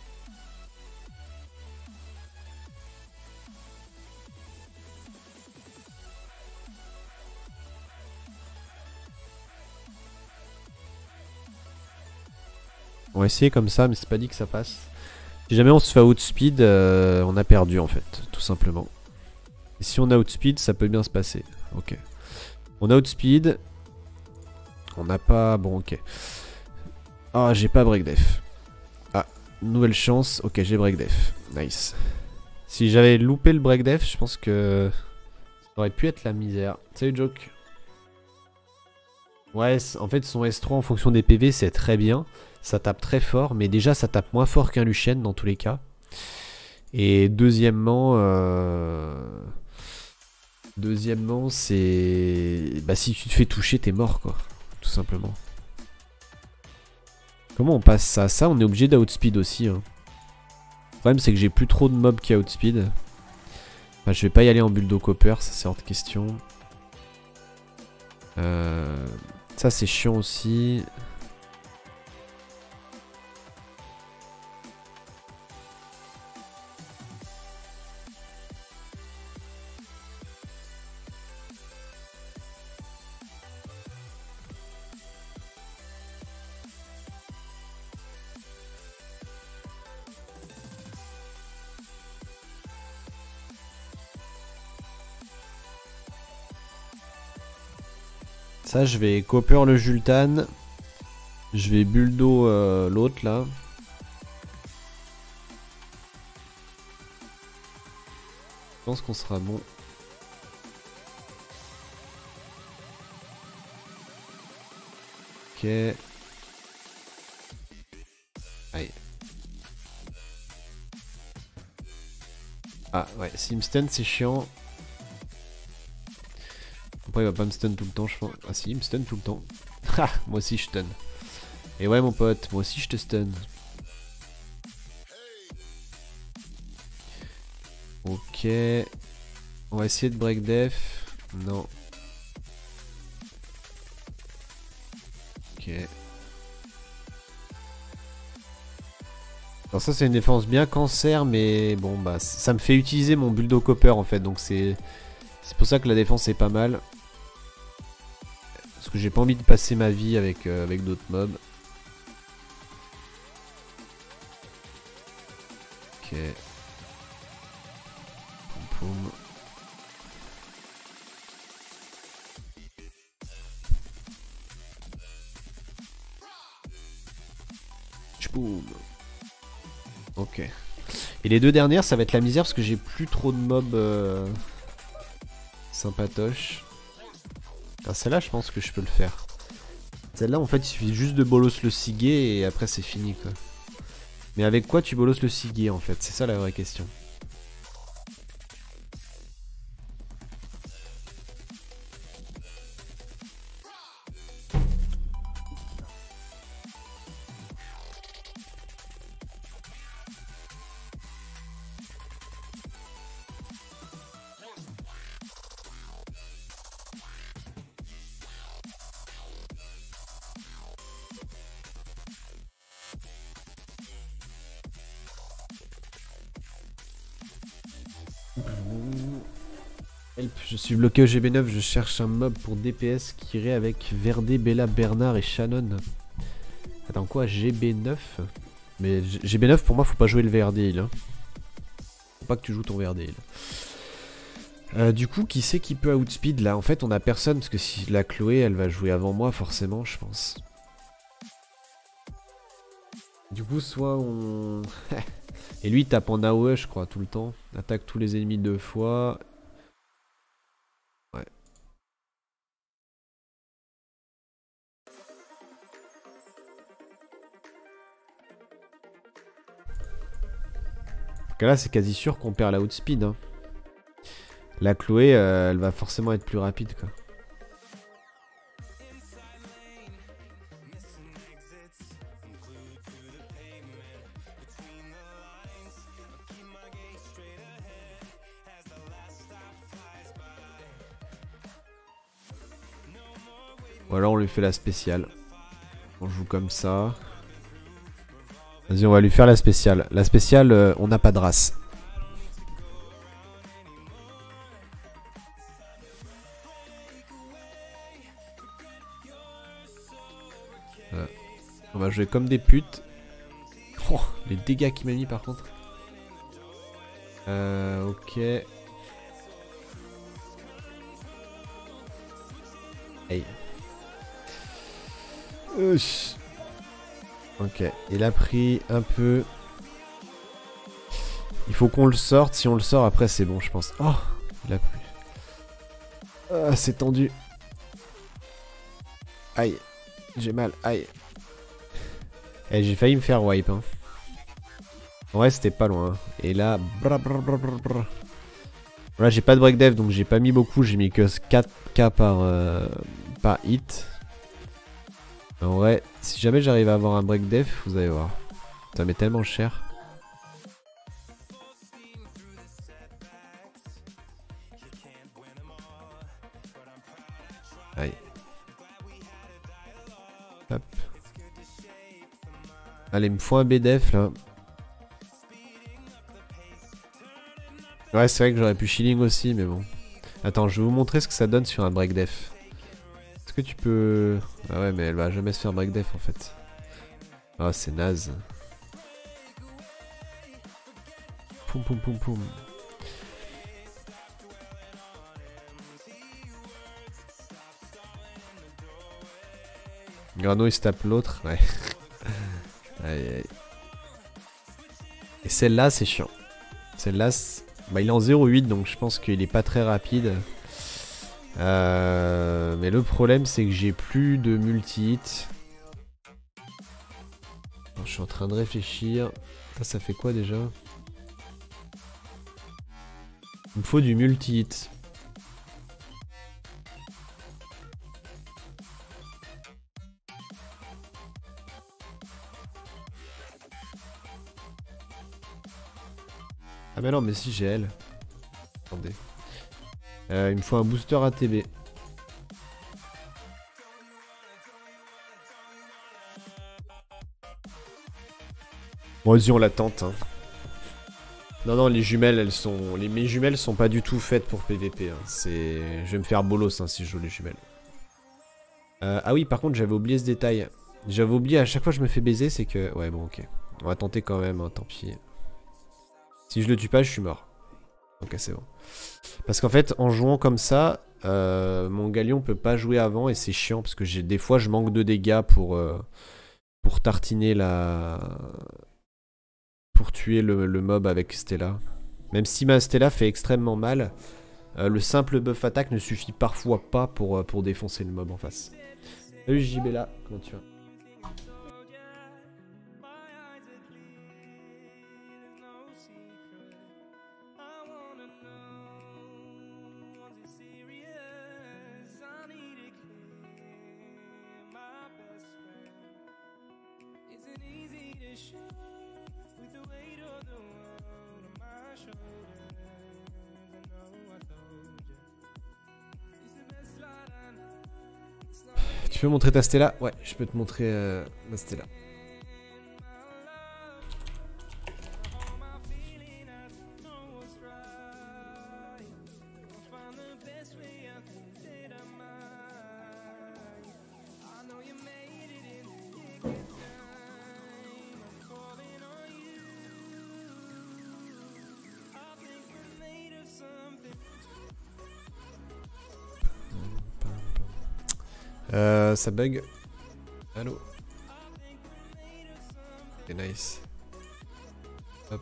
on va essayer comme ça, mais c'est pas dit que ça passe. Si jamais on se fait outspeed, euh, on a perdu en fait, tout simplement. Et si on a outspeed, ça peut bien se passer. Ok. On a outspeed. On n'a pas... Bon, ok. Ah, j'ai pas break def. Ah, nouvelle chance. Ok, j'ai break def. Nice. Si j'avais loupé le break def, je pense que... ça aurait pu être la misère. Salut, Joke. Ouais, en fait, son S trois en fonction des P V, c'est très bien. Ça tape très fort, mais déjà, ça tape moins fort qu'un Lucienne dans tous les cas. Et deuxièmement... Euh... Deuxièmement, c'est... Bah, si tu te fais toucher, t'es mort, quoi. Tout simplement. Comment on passe ça? Ça, on est obligé d'outspeed aussi. Hein. Le problème, c'est que j'ai plus trop de mobs qui outspeed. Enfin, je vais pas y aller en bulldo copper, ça c'est hors de question. Euh... Ça, c'est chiant aussi. Ça, je vais copper le Jultan. Je vais bulldo euh, l'autre là. Je pense qu'on sera bon. Ok. Aïe. Ah ouais, si me stun c'est chiant. Après il va pas me stun tout le temps je pense. Ah si, il me stun tout le temps. Ha, moi aussi je stun. Et ouais mon pote, moi aussi je te stun. Ok. On va essayer de break def. Non. Ok. Alors ça c'est une défense bien cancer, mais bon bah ça me fait utiliser mon bulldo copper en fait, donc c'est c'est pour ça que la défense est pas mal. Parce que j'ai pas envie de passer ma vie avec, euh, avec d'autres mobs. Ok. Poum poum. Boum. Ok. Et les deux dernières, ça va être la misère parce que j'ai plus trop de mobs euh, sympatoches. Ah, celle-là, je pense que je peux le faire. Celle-là, en fait, il suffit juste de bolos le Siguet et après c'est fini quoi. Mais avec quoi tu bolos le Siguet en fait? C'est ça la vraie question. Help, je suis bloqué au G B neuf, je cherche un mob pour D P S qui irait avec Verdé, Bella, Bernard et Shannon. Attends quoi, G B neuf? Mais G B neuf pour moi faut pas jouer le V R D heal. Hein. Faut pas que tu joues ton V R D heal. Euh, du coup, qui c'est qui peut outspeed là? En fait, on a personne parce que si la Chloé elle va jouer avant moi, forcément, je pense. Du coup, soit on. Et lui il tape en A O E, je crois, tout le temps. Attaque tous les ennemis deux fois. Ouais. Parce que là, c'est quasi sûr qu'on perd la outspeed. Hein. La Chloé, euh, elle va forcément être plus rapide, quoi. Ou alors on lui fait la spéciale. On joue comme ça. Vas-y, on va lui faire la spéciale. La spéciale, euh, on n'a pas de race. Euh, on va jouer comme des putes. Oh, les dégâts qu'il m'a mis par contre. Euh, ok. Hey. Ush. Ok, il a pris un peu. Il faut qu'on le sorte. Si on le sort, après c'est bon, je pense. Oh, il a pris. Ah, c'est tendu. Aïe, j'ai mal. Aïe. Eh, j'ai failli me faire wipe. Hein. En vrai, c'était pas loin. Hein. Et là, brr, brr, brr, brr, brr. Là, j'ai pas de break dev, donc j'ai pas mis beaucoup. J'ai mis que quatre K par, euh, par hit. En vrai, si jamais j'arrive à avoir un break def, vous allez voir. Ça m'est tellement cher. Aïe. Hop. Allez, il me faut un B def là. Ouais, c'est vrai que j'aurais pu shilling aussi, mais bon. Attends, je vais vous montrer ce que ça donne sur un break def. Est-ce que tu peux... Ah ouais, mais elle va jamais se faire break def en fait. Ah, c'est naze. Poum poum poum poum. Grano il se tape l'autre, ouais. Aïe aïe. Et celle-là c'est chiant. Celle-là, bah, il est en zéro huit donc je pense qu'il est pas très rapide. Euh... Mais le problème c'est que j'ai plus de multi-hit. Je suis en train de réfléchir. Ça, ça fait quoi déjà? Il me faut du multi-hit. Ah mais non, mais si j'ai elle. Attendez. Euh, il me faut un booster A T B. Bon, vas-y, on la tente. Hein. Non, non, les jumelles, elles sont... Les... Mes jumelles sont pas du tout faites pour P V P. Hein. C'est... Je vais me faire bolos hein, si je joue les jumelles. Euh, ah oui, par contre, j'avais oublié ce détail. J'avais oublié, à chaque fois que je me fais baiser, c'est que... Ouais, bon, ok. On va tenter quand même, hein, tant pis. Si je le tue pas, je suis mort. Ok, c'est bon. Parce qu'en fait, en jouant comme ça, euh, mon galion peut pas jouer avant et c'est chiant parce que j'ai des fois je manque de dégâts pour euh, pour tartiner la pour tuer le, le mob avec Stella. Même si ma Stella fait extrêmement mal, euh, le simple buff attaque ne suffit parfois pas pour euh, pour défoncer le mob en face. Salut J B là, comment tu vas? Tu peux montrer ta Stella? Ouais, je peux te montrer euh, ma Stella. Euh, ça bug. Allô. C'est nice. Hop.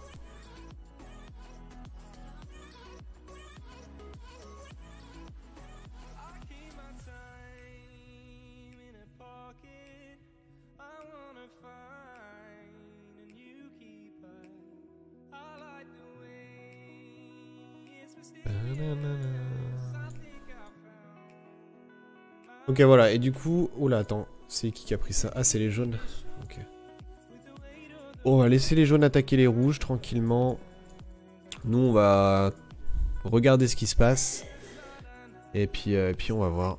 Ok, voilà, et du coup... Oula, attends, c'est qui qui a pris ça? Ah, c'est les jaunes. Ok. On va laisser les jaunes attaquer les rouges tranquillement. Nous, on va regarder ce qui se passe. Et puis, euh, et puis on va voir.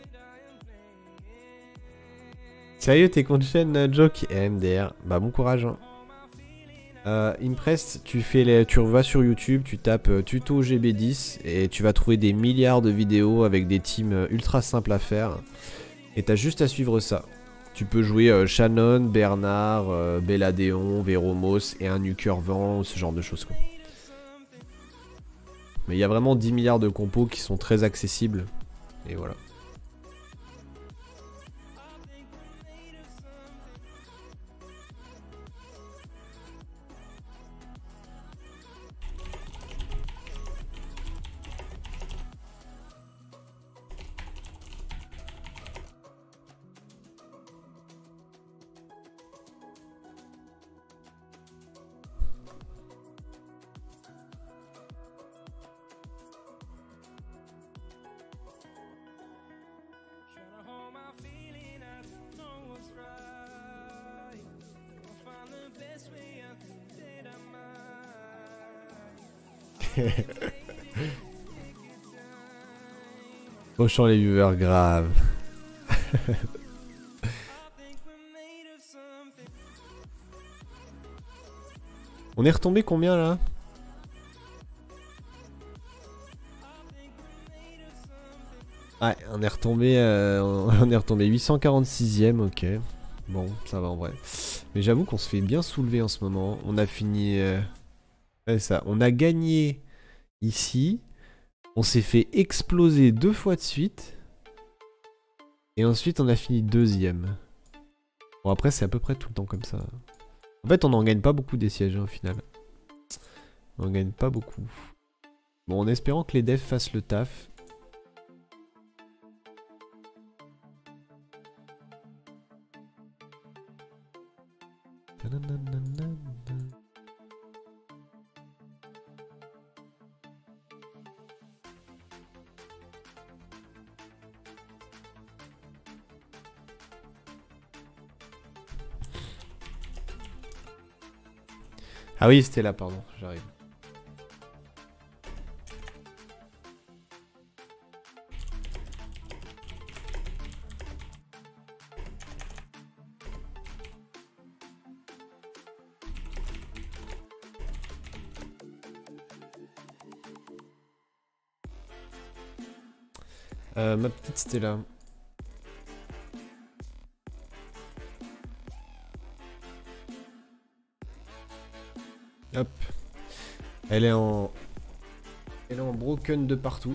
Sérieux, t'es contre chaîne Joke M D R. Bah, bon courage. Hein. Euh, Impress, tu, fais les, tu vas sur YouTube, tu tapes euh, tuto G B dix et tu vas trouver des milliards de vidéos avec des teams euh, ultra simples à faire. Et t'as juste à suivre ça. Tu peux jouer euh, Shannon, Bernard, euh, Belladéon, Veromos et un Nukervant, ce genre de choses quoi. Mais il y a vraiment dix milliards de compos qui sont très accessibles. Et voilà. Hochant les viewers grave. On est retombé combien là? Ouais, on est retombé, euh, on est retombé huit cent quarante-sixième, ok. Bon, ça va en vrai. Mais j'avoue qu'on se fait bien soulever en ce moment. On a fini... Euh... Ouais, ça. On a gagné ici. On s'est fait exploser deux fois de suite. Et ensuite, on a fini deuxième. Bon, après, c'est à peu près tout le temps comme ça. En fait, on n'en gagne pas beaucoup des sièges, hein, au final. On n'en gagne pas beaucoup. Bon, en espérant que les devs fassent le taf. Ah oui, c'était là, pardon, j'arrive. Euh, ma petite Stella. Hop. Elle est en... Elle est en broken de partout.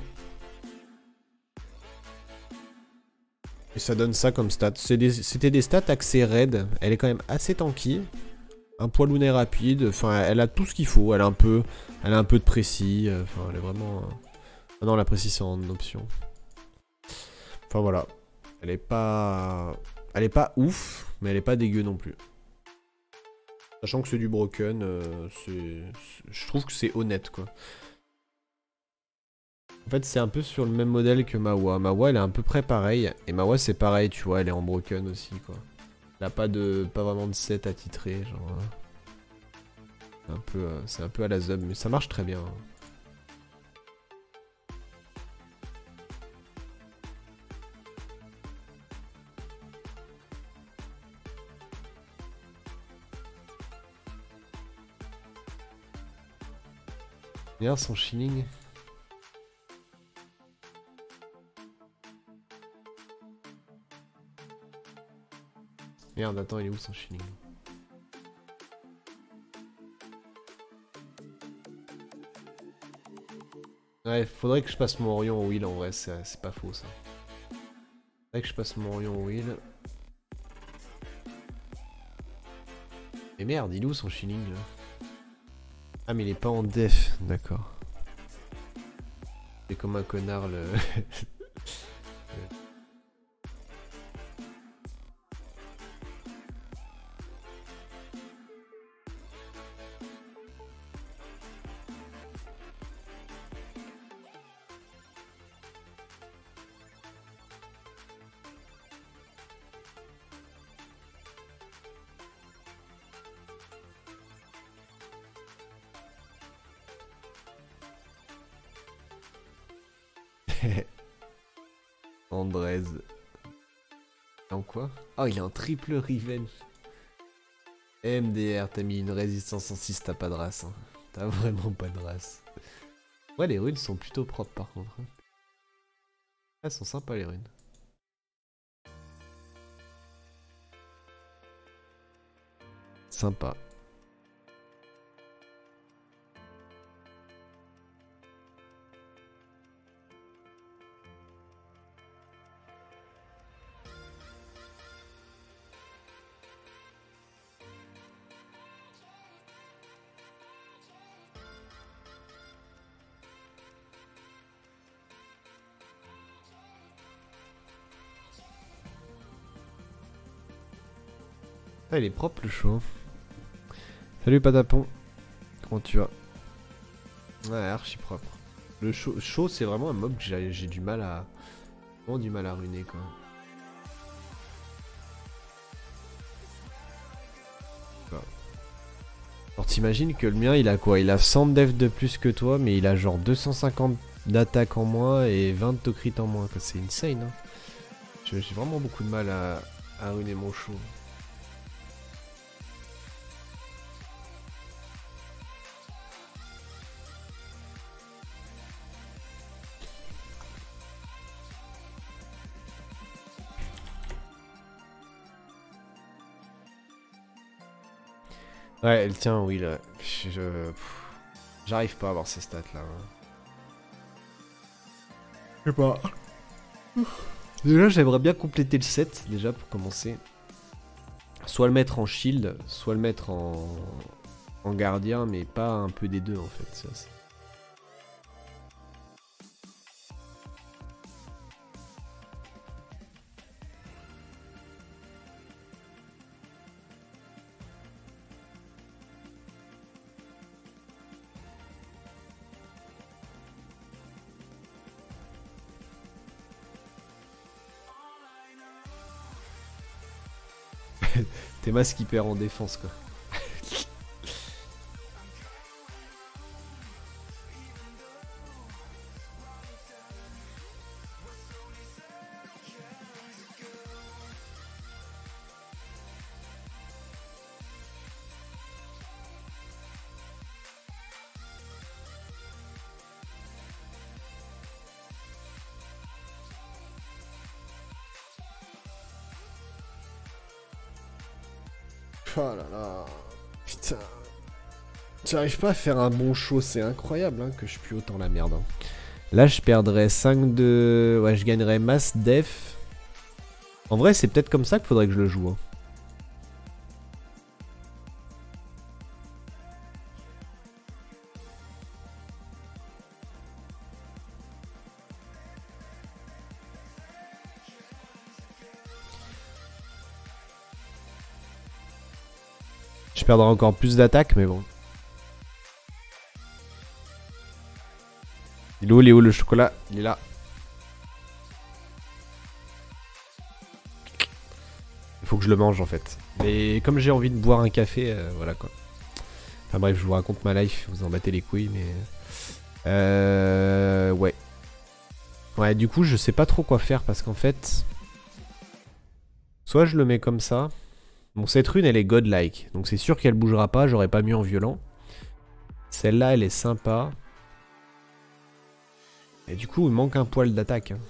Et ça donne ça comme stat. C'était des, des stats axées raid. Elle est quand même assez tanky. Un poilounet rapide. Enfin, elle a tout ce qu'il faut. Elle a un peu... Elle a un peu de précis. Enfin, elle est vraiment... Ah non, la précis c'est en option. Enfin voilà. Elle est pas... Elle est pas ouf. Mais elle est pas dégueu non plus. Sachant que c'est du broken, euh, je trouve que c'est honnête quoi. En fait c'est un peu sur le même modèle que Mawa. Mawa elle est à peu près pareil. Et Mawa c'est pareil tu vois, elle est en broken aussi quoi. Elle a pas de pas vraiment de set attitré genre. C'est un peu, euh, c'est un peu à la zub mais ça marche très bien. Regarde son shilling. Merde, attends, il est où son shilling? Ouais, faudrait que je passe mon Orion au wheel en vrai, c'est pas faux ça. Là que je passe mon Orion Wheel. Mais merde, il est où son shilling là? Ah mais il est pas en def, d'accord. C'est comme un connard le... Andrez. En quoi? Oh, il est en triple revenge. M D R, t'as mis une résistance en six, t'as pas de race. Hein. T'as vraiment pas de race. Ouais, les runes sont plutôt propres par contre. Hein. Elles sont sympas les runes. Sympa. Ah, il est propre le show. Salut Patapon. Comment tu vas? Ouais, archi propre. Le show, show c'est vraiment un mob que j'ai du mal à... Vraiment du mal à ruiner quoi. Alors t'imagines que le mien il a quoi? Il a cent de def de plus que toi mais il a genre deux cent cinquante d'attaque en moins et vingt de crit en moins. C'est insane hein. J'ai vraiment beaucoup de mal à, à ruiner mon show. Ouais, elle tient, oui, là. Je... J'arrive pas à avoir ces stats là. Hein. Je sais pas. Déjà, j'aimerais bien compléter le set, déjà, pour commencer. Soit le mettre en shield, soit le mettre en, en gardien, mais pas un peu des deux en fait. Ça, T'es masque qui perd en défense quoi. Oh là là. Putain. J'arrive pas à faire un bon show, c'est incroyable hein, que je pue autant la merde. Hein. Là je perdrais cinq de... Ouais je gagnerais masse def. En vrai c'est peut-être comme ça qu'il faudrait que je le joue. Hein. Je perdrai encore plus d'attaque mais bon. Il est où, il est où le chocolat? Il est là. Il faut que je le mange en fait. Mais comme j'ai envie de boire un café, euh, voilà quoi. Enfin bref, je vous raconte ma life, vous en battez les couilles, mais... Euh... Ouais. Ouais, du coup, je sais pas trop quoi faire parce qu'en fait... Soit je le mets comme ça. Bon, cette rune, elle est godlike. Donc c'est sûr qu'elle bougera pas, j'aurais pas mis en violent. Celle-là, elle est sympa. Et du coup, il manque un poil d'attaque. Hein.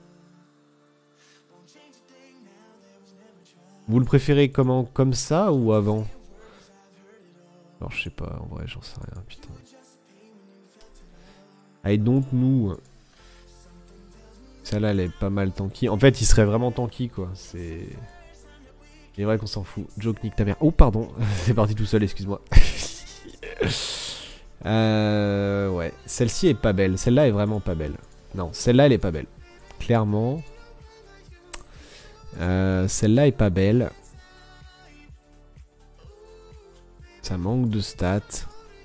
Vous le préférez comment, comme ça ou avant? Alors je sais pas, en vrai j'en sais rien, putain. I don't know. Celle-là, elle est pas mal tanky. En fait, il serait vraiment tanky, quoi. C'est... Il est vrai qu'on s'en fout. Joke, nique ta mère. Oh, pardon. C'est parti tout seul, excuse-moi. euh, ouais. Celle-ci est pas belle. Celle-là est vraiment pas belle. Non, celle-là, elle est pas belle. Clairement. Euh, celle-là est pas belle. Ça manque de stats.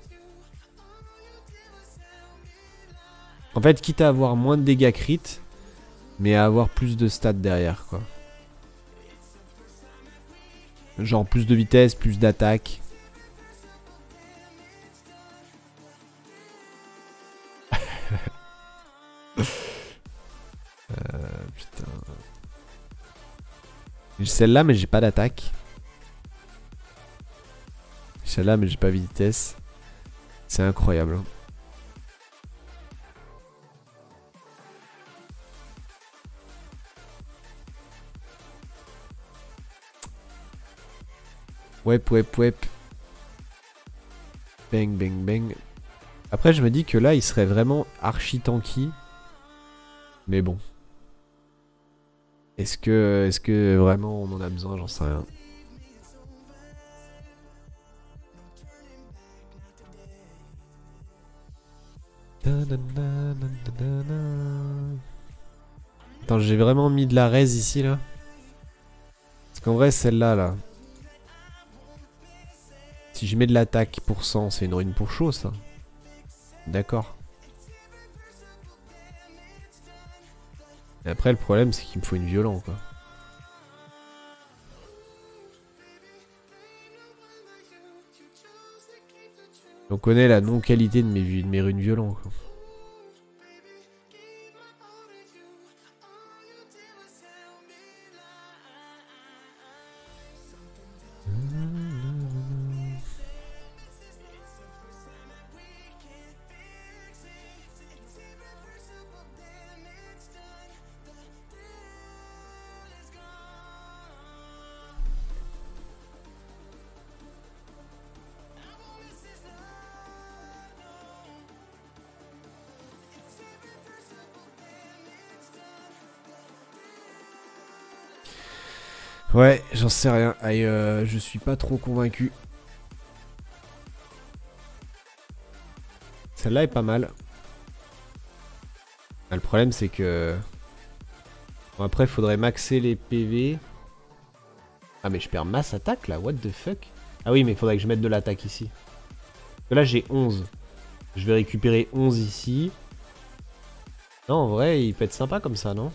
En fait, quitte à avoir moins de dégâts crit, mais à avoir plus de stats derrière, quoi. Genre plus de vitesse, plus d'attaque. euh, putain. J'ai celle-là, mais j'ai pas d'attaque. J'ai celle-là, mais j'ai pas vitesse. C'est incroyable. Wep, wep, wep. Bang, bang, bang. Après, je me dis que là, il serait vraiment archi tanky. Mais bon. Est-ce que, est-ce que vraiment on en a besoin? J'en sais rien. Attends, j'ai vraiment mis de la raise ici, là. Parce qu'en vrai, celle-là, là. Si je mets de l'attaque pour cent, c'est une rune pour chaud, ça. D'accord. Et après, le problème, c'est qu'il me faut une violent, quoi. On connaît la non-qualité de mes, de mes runes violents, quoi. Ouais, j'en sais rien. Aïe, euh, je suis pas trop convaincu. Celle-là est pas mal. Ah, le problème, c'est que... Bon, après, il faudrait maxer les P V. Ah, mais je perds masse attaque, là. What the fuck? Ah oui, mais il faudrait que je mette de l'attaque ici. Parce que là, j'ai onze. Je vais récupérer onze ici. Non, en vrai, il peut être sympa comme ça, non?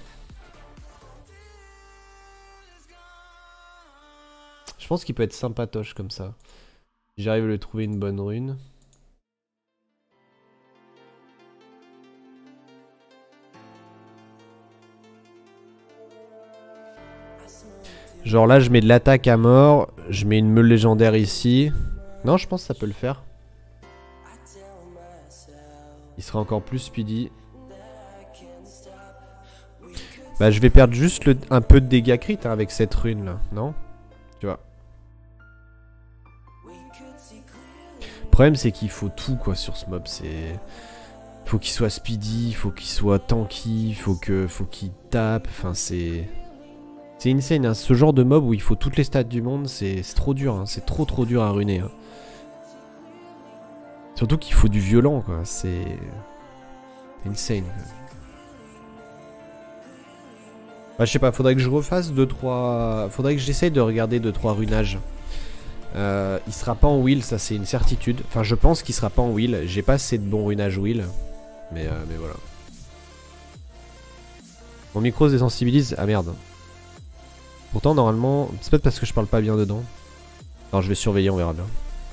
Je pense qu'il peut être sympatoche comme ça. Si j'arrive à lui trouver une bonne rune. Genre là, je mets de l'attaque à mort. Je mets une meule légendaire ici. Non, je pense que ça peut le faire. Il sera encore plus speedy. Bah, je vais perdre juste le, un peu de dégâts crit hein, avec cette rune là, non? Tu vois. Le problème, c'est qu'il faut tout quoi sur ce mob. C'est. Faut qu'il soit speedy, faut qu'il soit tanky, faut que, faut qu'il tape. Enfin, c'est. C'est insane, hein. Ce genre de mob où il faut toutes les stats du monde, c'est trop dur, hein. C'est trop trop dur à ruiner. Hein. Surtout qu'il faut du violent, quoi. C'est insane. Bah, je sais pas, faudrait que je refasse deux trois... Faudrait que j'essaye de regarder deux trois runages. Euh, il sera pas en wheel, ça c'est une certitude. Enfin, je pense qu'il sera pas en wheel. J'ai pas assez de bons runages wheel. Mais, euh, mais voilà. Mon micro se désensibilise. Ah merde. Pourtant, normalement, c'est peut-être parce que je parle pas bien dedans. Alors, je vais surveiller, on verra bien.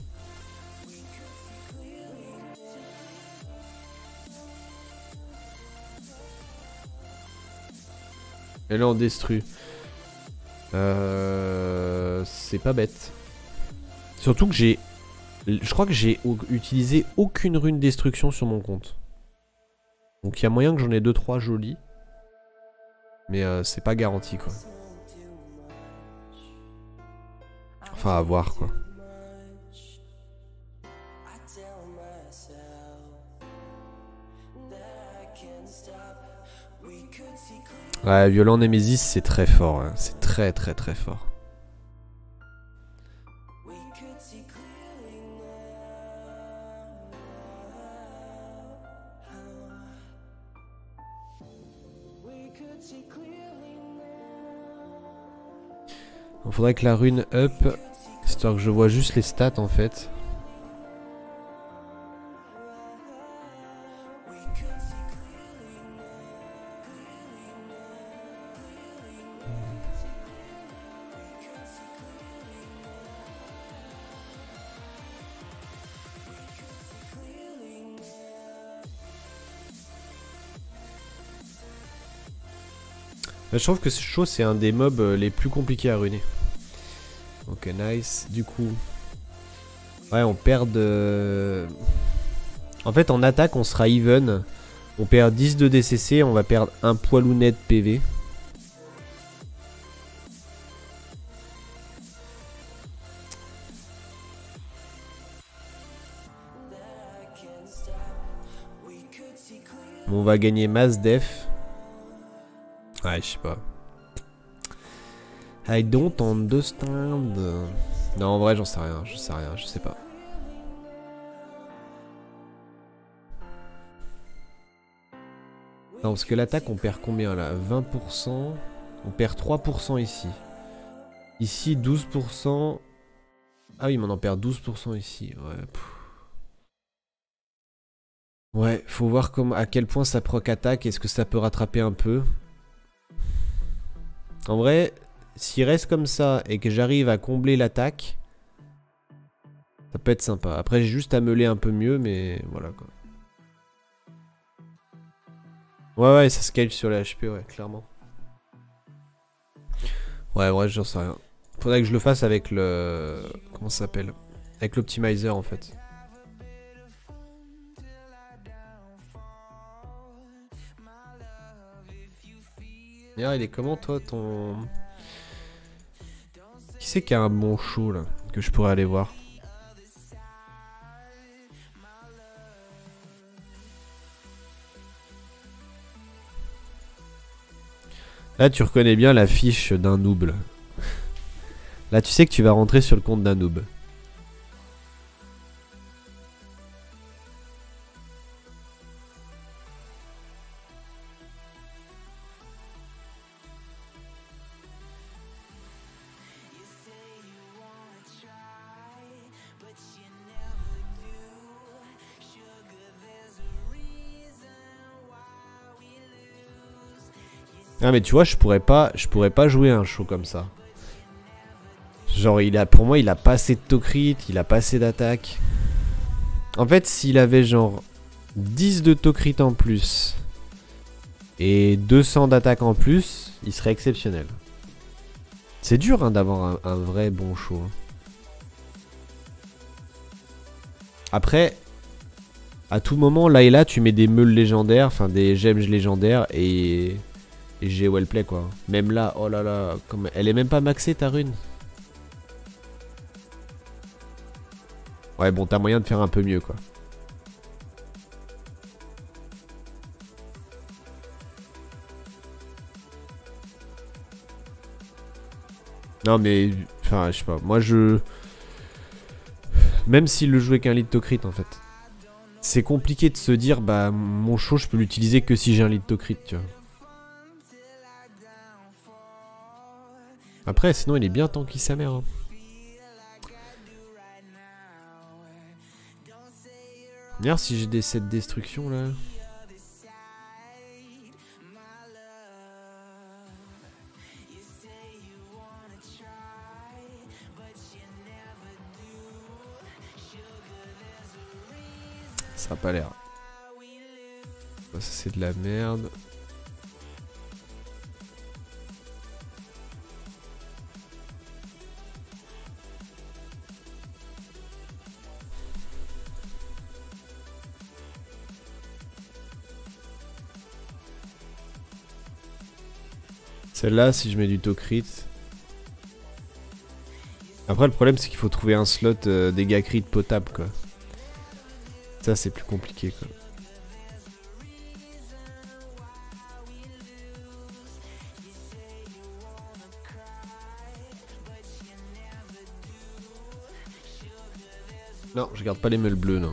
Et là, on destrue. Euh, c'est pas bête. Surtout que j'ai... Je crois que j'ai utilisé aucune rune destruction sur mon compte. Donc, il y a moyen que j'en ai deux trois jolies. Mais euh, c'est pas garanti, quoi. Enfin, à voir, quoi. Ouais, Violent Nemesis, c'est très fort. Hein. C'est très très très fort. Il faudrait que la rune up, histoire que je vois juste les stats en fait. Je trouve que ce show c'est un des mobs les plus compliqués à runer. Ok, nice. Du coup, ouais, on perd de... En fait, en attaque, on sera even. On perd dix de D C C, on va perdre un poilounet de P V. On va gagner mass def. Ouais, je sais pas. I don't understand. Non, en vrai, j'en sais rien. Je sais rien, je sais pas. Non, parce que l'attaque, on perd combien là? vingt pour cent. On perd trois pour cent ici. Ici, douze pour cent. Ah oui, mais on en perd douze pour cent ici. Ouais. Pff. Ouais, faut voir comme, à quel point ça proc attaque. Est-ce que ça peut rattraper un peu? En vrai, s'il reste comme ça et que j'arrive à combler l'attaque, ça peut être sympa. Après, j'ai juste à meuler un peu mieux, mais voilà quoi. Ouais, ouais, ça scale sur les H P, ouais, clairement. Ouais, ouais, j'en sais rien. Faudrait que je le fasse avec le... Comment ça s'appelle? Avec l'optimizer, en fait. D'ailleurs, il est comment, toi, ton... Qui c'est qui a un bon show, là, que je pourrais aller voir? Là, tu reconnais bien la fiche d'un noob. Là. Là, tu sais que tu vas rentrer sur le compte d'un noob. Ah mais tu vois, je pourrais pas, je pourrais pas jouer un show comme ça. Genre, il a, pour moi, il a pas assez de Tokrit, il a pas assez d'attaque. En fait, s'il avait genre dix de Tokrit en plus et deux cents d'attaque en plus, il serait exceptionnel. C'est dur hein, d'avoir un, un vrai bon show. Après, à tout moment, là et là, tu mets des meules légendaires, enfin des gemmes légendaires et... Et j'ai wellplay quoi. Même là, oh là là, comme... elle est même pas maxée ta rune. Ouais bon, t'as moyen de faire un peu mieux quoi. Non mais, enfin je sais pas, moi je... Même s'il le joue avec un lead to crit en fait. C'est compliqué de se dire, bah mon show je peux l'utiliser que si j'ai un lead to crit tu vois. Après, sinon, il est bien tanky sa mère. Hein. D'ailleurs, si j'ai des sets de destruction là. Ça a pas l'air. Ça, c'est de la merde. Celle-là, si je mets du Tokrit. Après, le problème, c'est qu'il faut trouver un slot euh, dégâts crit potable, quoi. Ça, c'est plus compliqué, quoi. Non, je garde pas les meules bleus, non.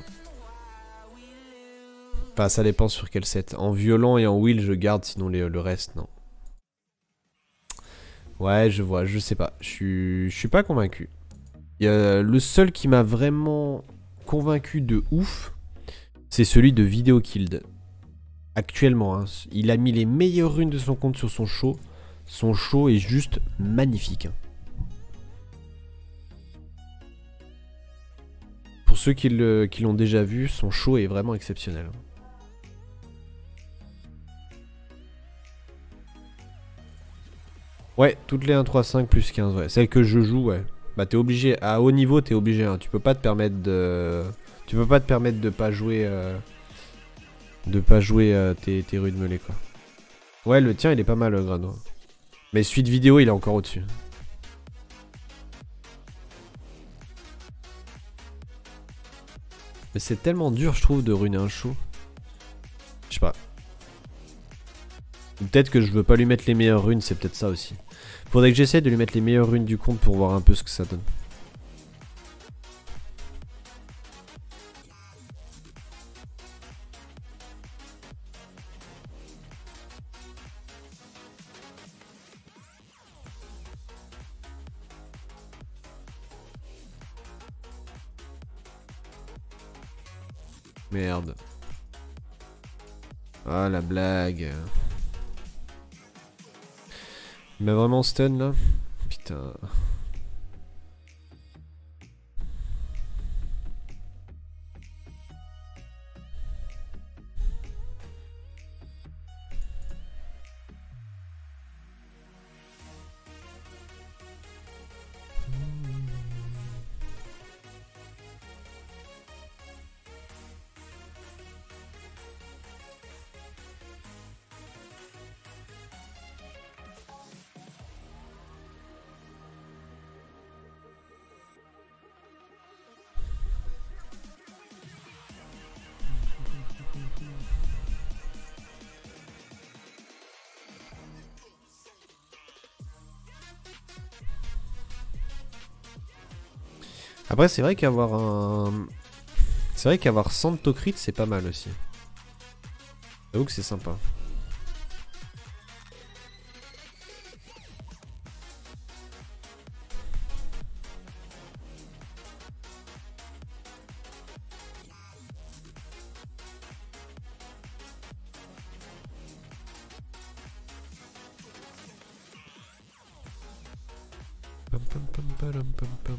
Enfin, ça dépend sur quel set. En violent et en wheel, je garde, sinon les, le reste, non. Ouais, je vois, je sais pas. Je suis, je suis pas convaincu. Il y a le seul qui m'a vraiment convaincu de ouf, c'est celui de Video Killed. Actuellement, hein, il a mis les meilleures runes de son compte sur son show. Son show est juste magnifique. Hein. Pour ceux qui l'ont déjà vu, son show est vraiment exceptionnel. Ouais, toutes les un trois cinq plus quinze, ouais. Celle que je joue, ouais. Bah t'es obligé, à haut niveau t'es obligé, hein. Tu peux pas te permettre de... Tu peux pas te permettre de pas jouer... Euh... De pas jouer euh, tes, tes runes mêlées, quoi. Ouais, le tien il est pas mal, le grano. Mais suite vidéo il est encore au-dessus. Mais c'est tellement dur, je trouve, de ruiner un show. Je sais pas. Peut-être que je veux pas lui mettre les meilleures runes, c'est peut-être ça aussi. Faudrait que j'essaie de lui mettre les meilleures runes du compte pour voir un peu ce que ça donne. Merde. Ah la blague. Il m'a vraiment stun là. Putain. Après c'est vrai qu'avoir un... C'est vrai qu'avoir Santo Crit c'est pas mal aussi. J'avoue que c'est sympa. Pam, pam, pam, pam, pam, pam.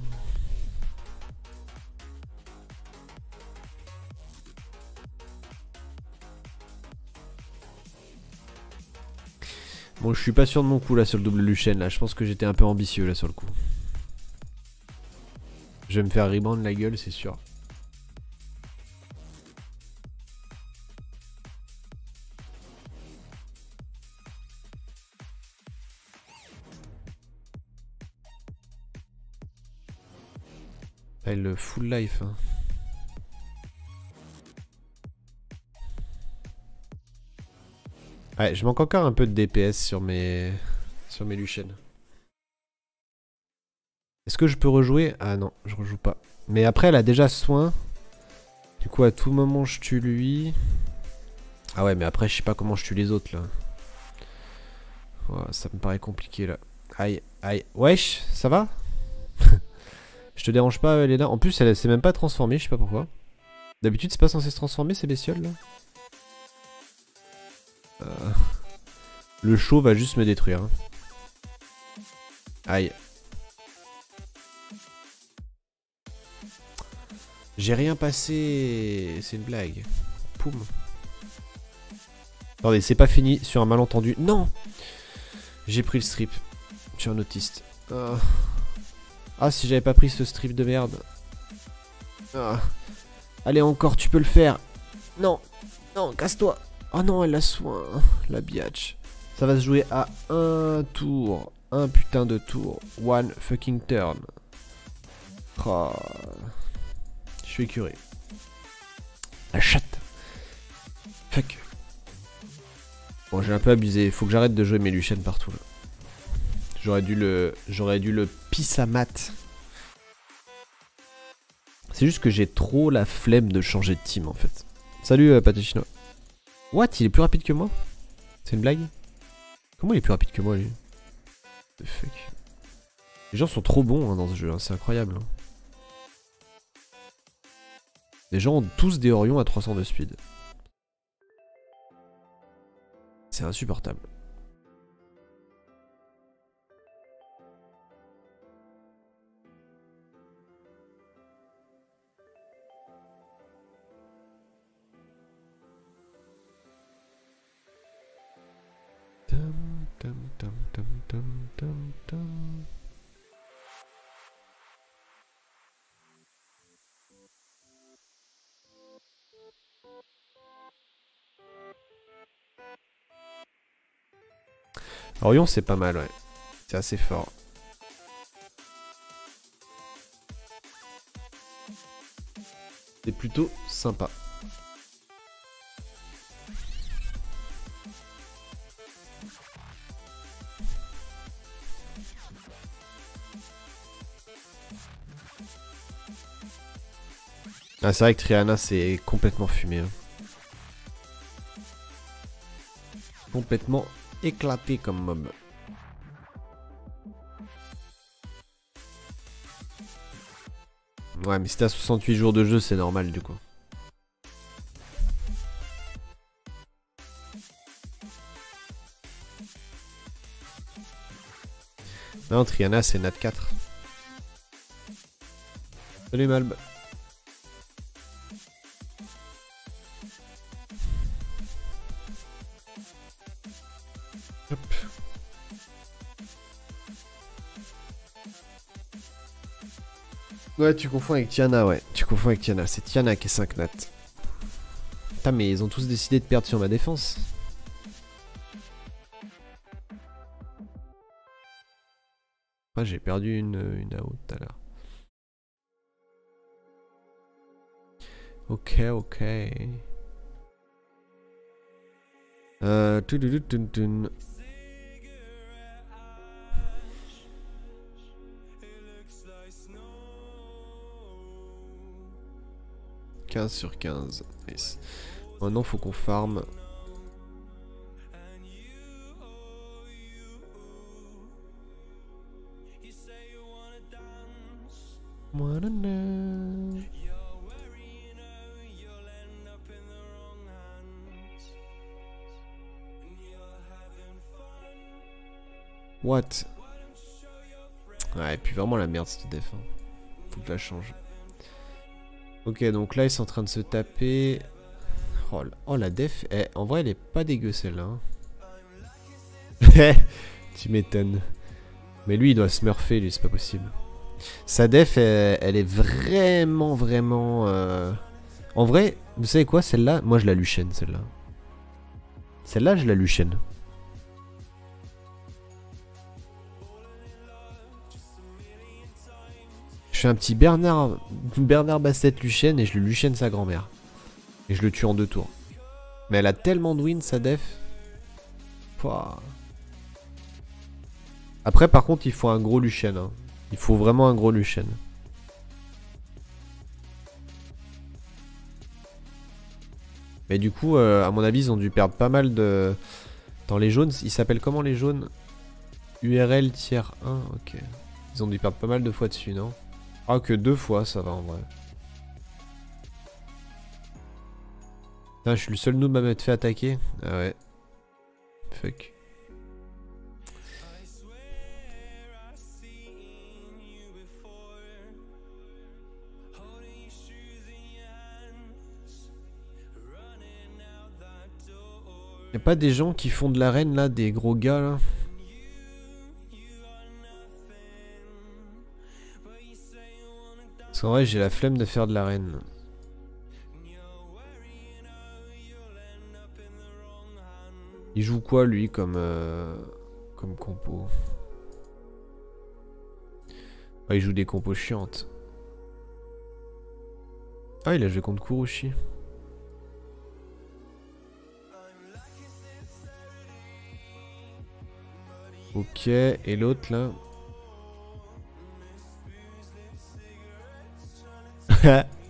Bon, je suis pas sûr de mon coup là sur le double Luchen là. Je pense que j'étais un peu ambitieux là sur le coup. Je vais me faire rebound la gueule, c'est sûr. Ah, le full life. Hein. Ouais, je manque encore un peu de D P S sur mes sur mes Luchen. Est-ce que je peux rejouer? Ah non, je rejoue pas. Mais après, elle a déjà soin. Du coup, à tout moment, je tue lui. Ah ouais, mais après, je sais pas comment je tue les autres, là. Oh, ça me paraît compliqué, là. Aïe, aïe. Wesh, ça va? Je te dérange pas, Léna? En plus, elle s'est même pas transformée, je sais pas pourquoi. D'habitude, c'est pas censé se transformer, ces bestioles, là. Euh... Le show va juste me détruire. Hein. Aïe. J'ai rien passé. C'est une blague. Poum. Attendez, c'est pas fini sur un malentendu. Non. J'ai pris le strip. Je suis un autiste. Ah, ah si j'avais pas pris ce strip de merde. Ah. Allez encore, tu peux le faire. Non. Non, casse-toi. Oh non, elle a soin. La biatch. Ça va se jouer à un tour. Un putain de tour. One fucking turn. Oh. Je suis écuré. La chatte. Fuck. Bon, j'ai un peu abusé. Faut que j'arrête de jouer mes Luchen partout là. J'aurais dû le. J'aurais dû le pissamat. C'est C'est juste que j'ai trop la flemme de changer de team en fait. Salut euh, pâté chinois. What? Il est plus rapide que moi? C'est une blague? Comment il est plus rapide que moi lui? What the fuck? Les gens sont trop bons hein, dans ce jeu, hein, c'est incroyable. Hein. Les gens ont tous des Orions à trois cents de speed. C'est insupportable. Tum, tum, tum, tum, tum, tum. Orion c'est pas mal ouais. C'est assez fort. C'est plutôt sympa. Ah c'est vrai que Triana c'est complètement fumé. Hein. Complètement éclaté comme mob. Ouais mais si t'as soixante-huit jours de jeu c'est normal du coup. Non Triana c'est Nat quatre. Salut Malb. Hop. Ouais tu confonds avec Tiana ouais. Tu confonds avec Tiana. C'est Tiana qui est cinq nat. Putain mais ils ont tous décidé de perdre sur ma défense. Ah, j'ai perdu une, une out tout à l'heure. Ok, ok. Euh... quinze sur quinze. Nice. Maintenant, faut qu'on farm. What? Ouais, et puis vraiment la merde cette def. Hein. Faut que je la change. Ok, donc là ils sont en train de se taper. Oh, oh la def, eh, en vrai elle est pas dégueu celle-là. Hein. Tu m'étonnes. Mais lui il doit smurfer, lui c'est pas possible. Sa def elle, elle est vraiment vraiment... Euh... En vrai, vous savez quoi celle-là? Moi je la Lucienne celle-là. Celle-là je la Lucienne. Je fais un petit Bernard, Bernard Bassett Lucienne et je le Lucienne sa grand-mère. Et je le tue en deux tours. Mais elle a tellement de win sa def. Pouah. Après par contre il faut un gros Lucienne. Hein. Il faut vraiment un gros Lucienne. Mais du coup euh, à mon avis ils ont dû perdre pas mal de... Dans les jaunes, ils s'appellent comment les jaunes? U R L tier un, ok. Ils ont dû perdre pas mal de fois dessus, non? Ah que deux fois ça va en vrai. Putain, je suis le seul noob à m'être fait attaquer. Ah ouais. Fuck. Y'a pas des gens qui font de l'arène là, des gros gars là? Parce qu'en vrai j'ai la flemme de faire de l'arène. Il joue quoi lui comme euh, comme compo? Ah il joue des compos chiantes. Ah il a joué contre Kurushi. Ok, et l'autre là?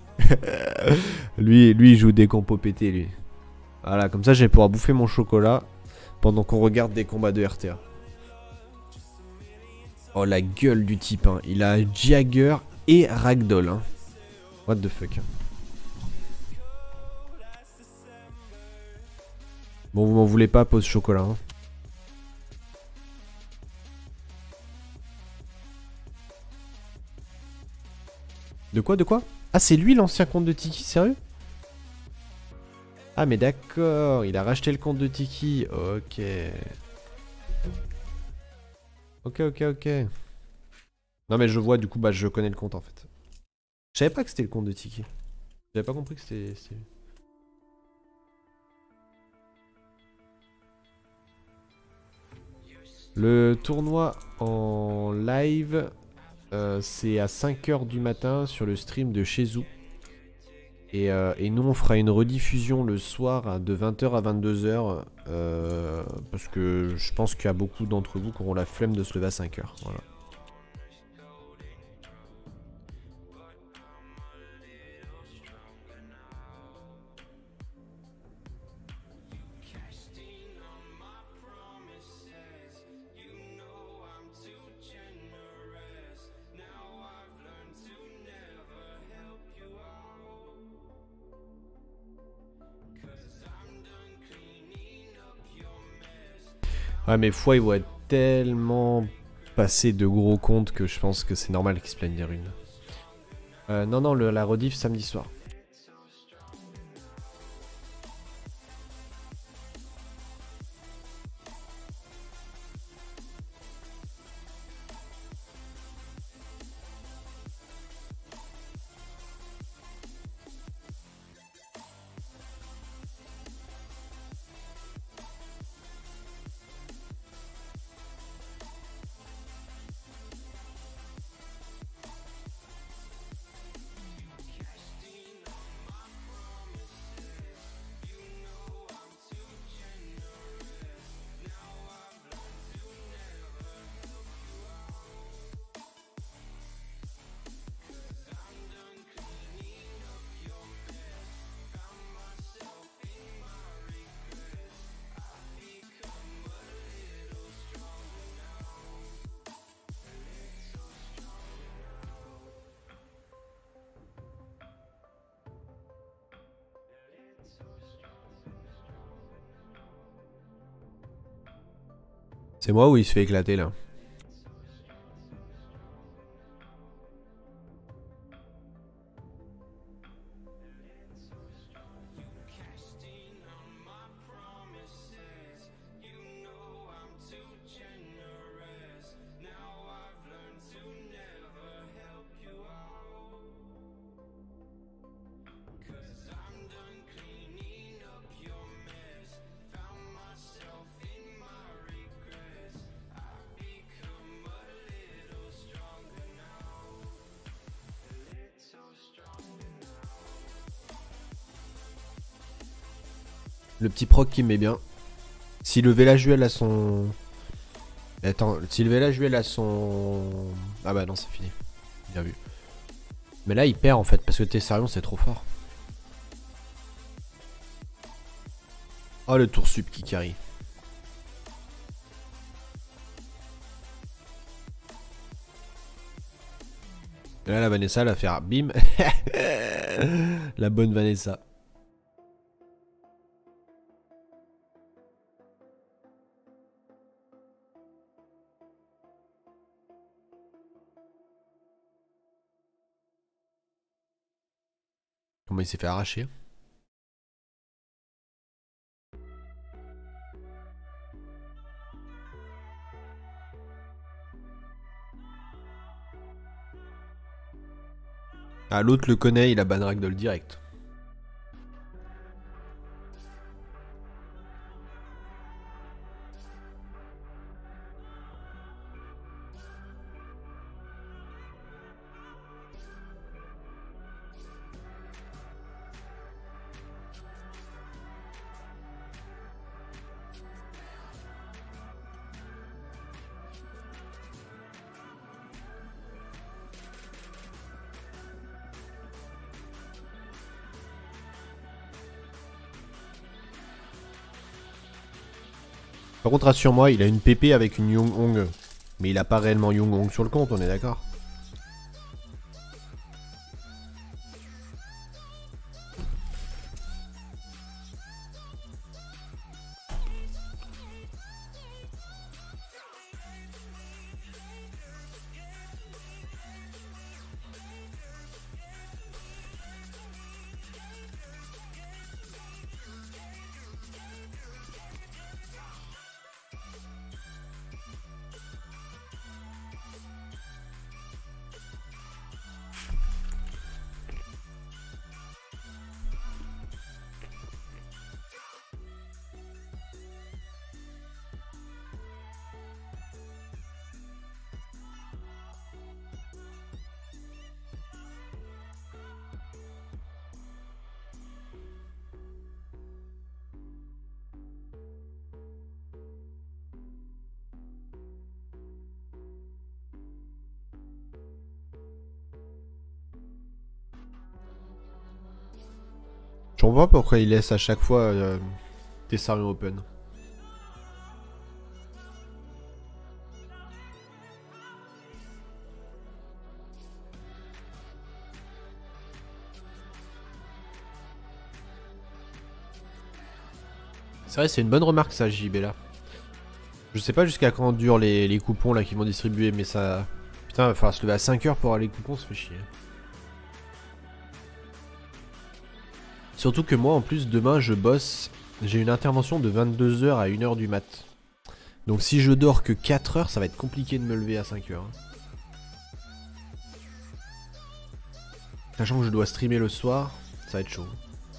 Lui, lui, il joue des compos pétés, lui. Voilà, comme ça, je vais pouvoir bouffer mon chocolat pendant qu'on regarde des combats de R T A. Oh, la gueule du type, hein. Il a Jagger et Ragdoll, hein. What the fuck. Bon, vous m'en voulez pas, pause chocolat, hein. De quoi, de quoi? Ah, c'est lui l'ancien compte de Tiki, sérieux? Ah, mais d'accord, il a racheté le compte de Tiki. Ok. Ok, ok, ok. Non, mais je vois, du coup, bah, je connais le compte en fait. Je savais pas que c'était le compte de Tiki. J'avais pas compris que c'était. Le tournoi en live, euh, c'est à cinq heures du matin sur le stream de Shezou. Et, euh, et nous, on fera une rediffusion le soir de vingt heures à vingt-deux heures. Euh, parce que je pense qu'il y a beaucoup d'entre vous qui auront la flemme de se lever à cinq heures. Voilà. Ouais, mais fois, ils vont être tellement passés de gros comptes que je pense que c'est normal qu'ils se plaignent des runes. Euh, non, non, le, la rediff samedi soir. C'est moi ou il se fait éclater là? Le petit proc qui met bien. Si le Vélajuel a son... Attends, si le Vélajuel a son... Ah bah non, c'est fini. Bien vu. Mais là, il perd en fait, parce que Tessarion, c'est trop fort. Oh, le tour sup qui carry. Et là, la Vanessa, elle va faire bim. La bonne Vanessa. Comment il s'est fait arracher? Ah, l'autre le connaît, il a ban ragdoll direct. Par contre, rassure-moi, il a une P P avec une Young Hong. Mais il a pas réellement Young Hong sur le compte, on est d'accord? Je comprends pas pourquoi il laisse à chaque fois euh, Tessarion open. C'est vrai, c'est une bonne remarque ça, J B là. Je sais pas jusqu'à quand durent les, les coupons là qui vont distribuer, mais ça... Putain, il va falloir se lever à cinq heures pour avoir les coupons, ça fait chier. Surtout que moi en plus demain je bosse, j'ai une intervention de vingt-deux heures à une heure du mat. Donc si je dors que quatre heures, ça va être compliqué de me lever à cinq heures. Sachant que je dois streamer le soir, ça va être chaud.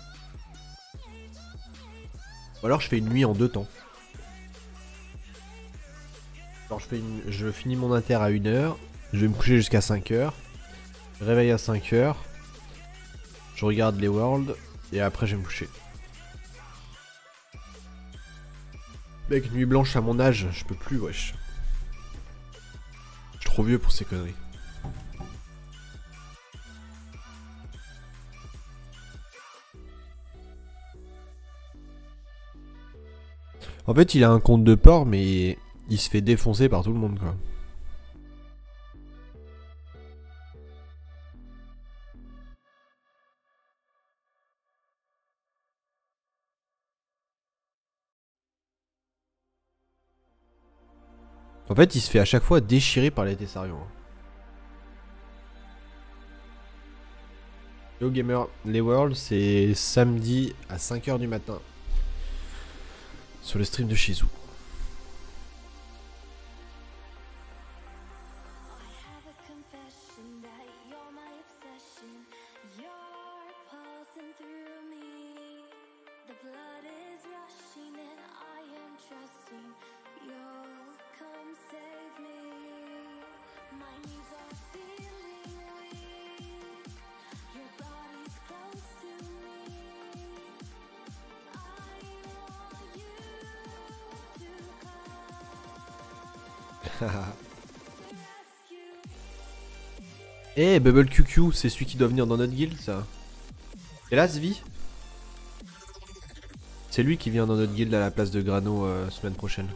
Ou alors je fais une nuit en deux temps. Alors je, fais une... je finis mon inter à une heure, je vais me coucher jusqu'à cinq heures, réveil à cinq heures, je regarde les worlds, et après je vais me coucher. Mec, nuit blanche à mon âge, je peux plus, wesh. Je suis trop vieux pour ces conneries. En fait, il a un compte de port, mais il se fait défoncer par tout le monde, quoi. En fait, il se fait à chaque fois déchirer par les Tessarions. Yo gamer, les Worlds, c'est samedi à cinq heures du matin. Sur le stream de Shizu. Eh, hey, Bubble Q Q, c'est celui qui doit venir dans notre guild, ça. Et là, Svi, c'est lui qui vient dans notre guild à la place de Grano euh, semaine prochaine.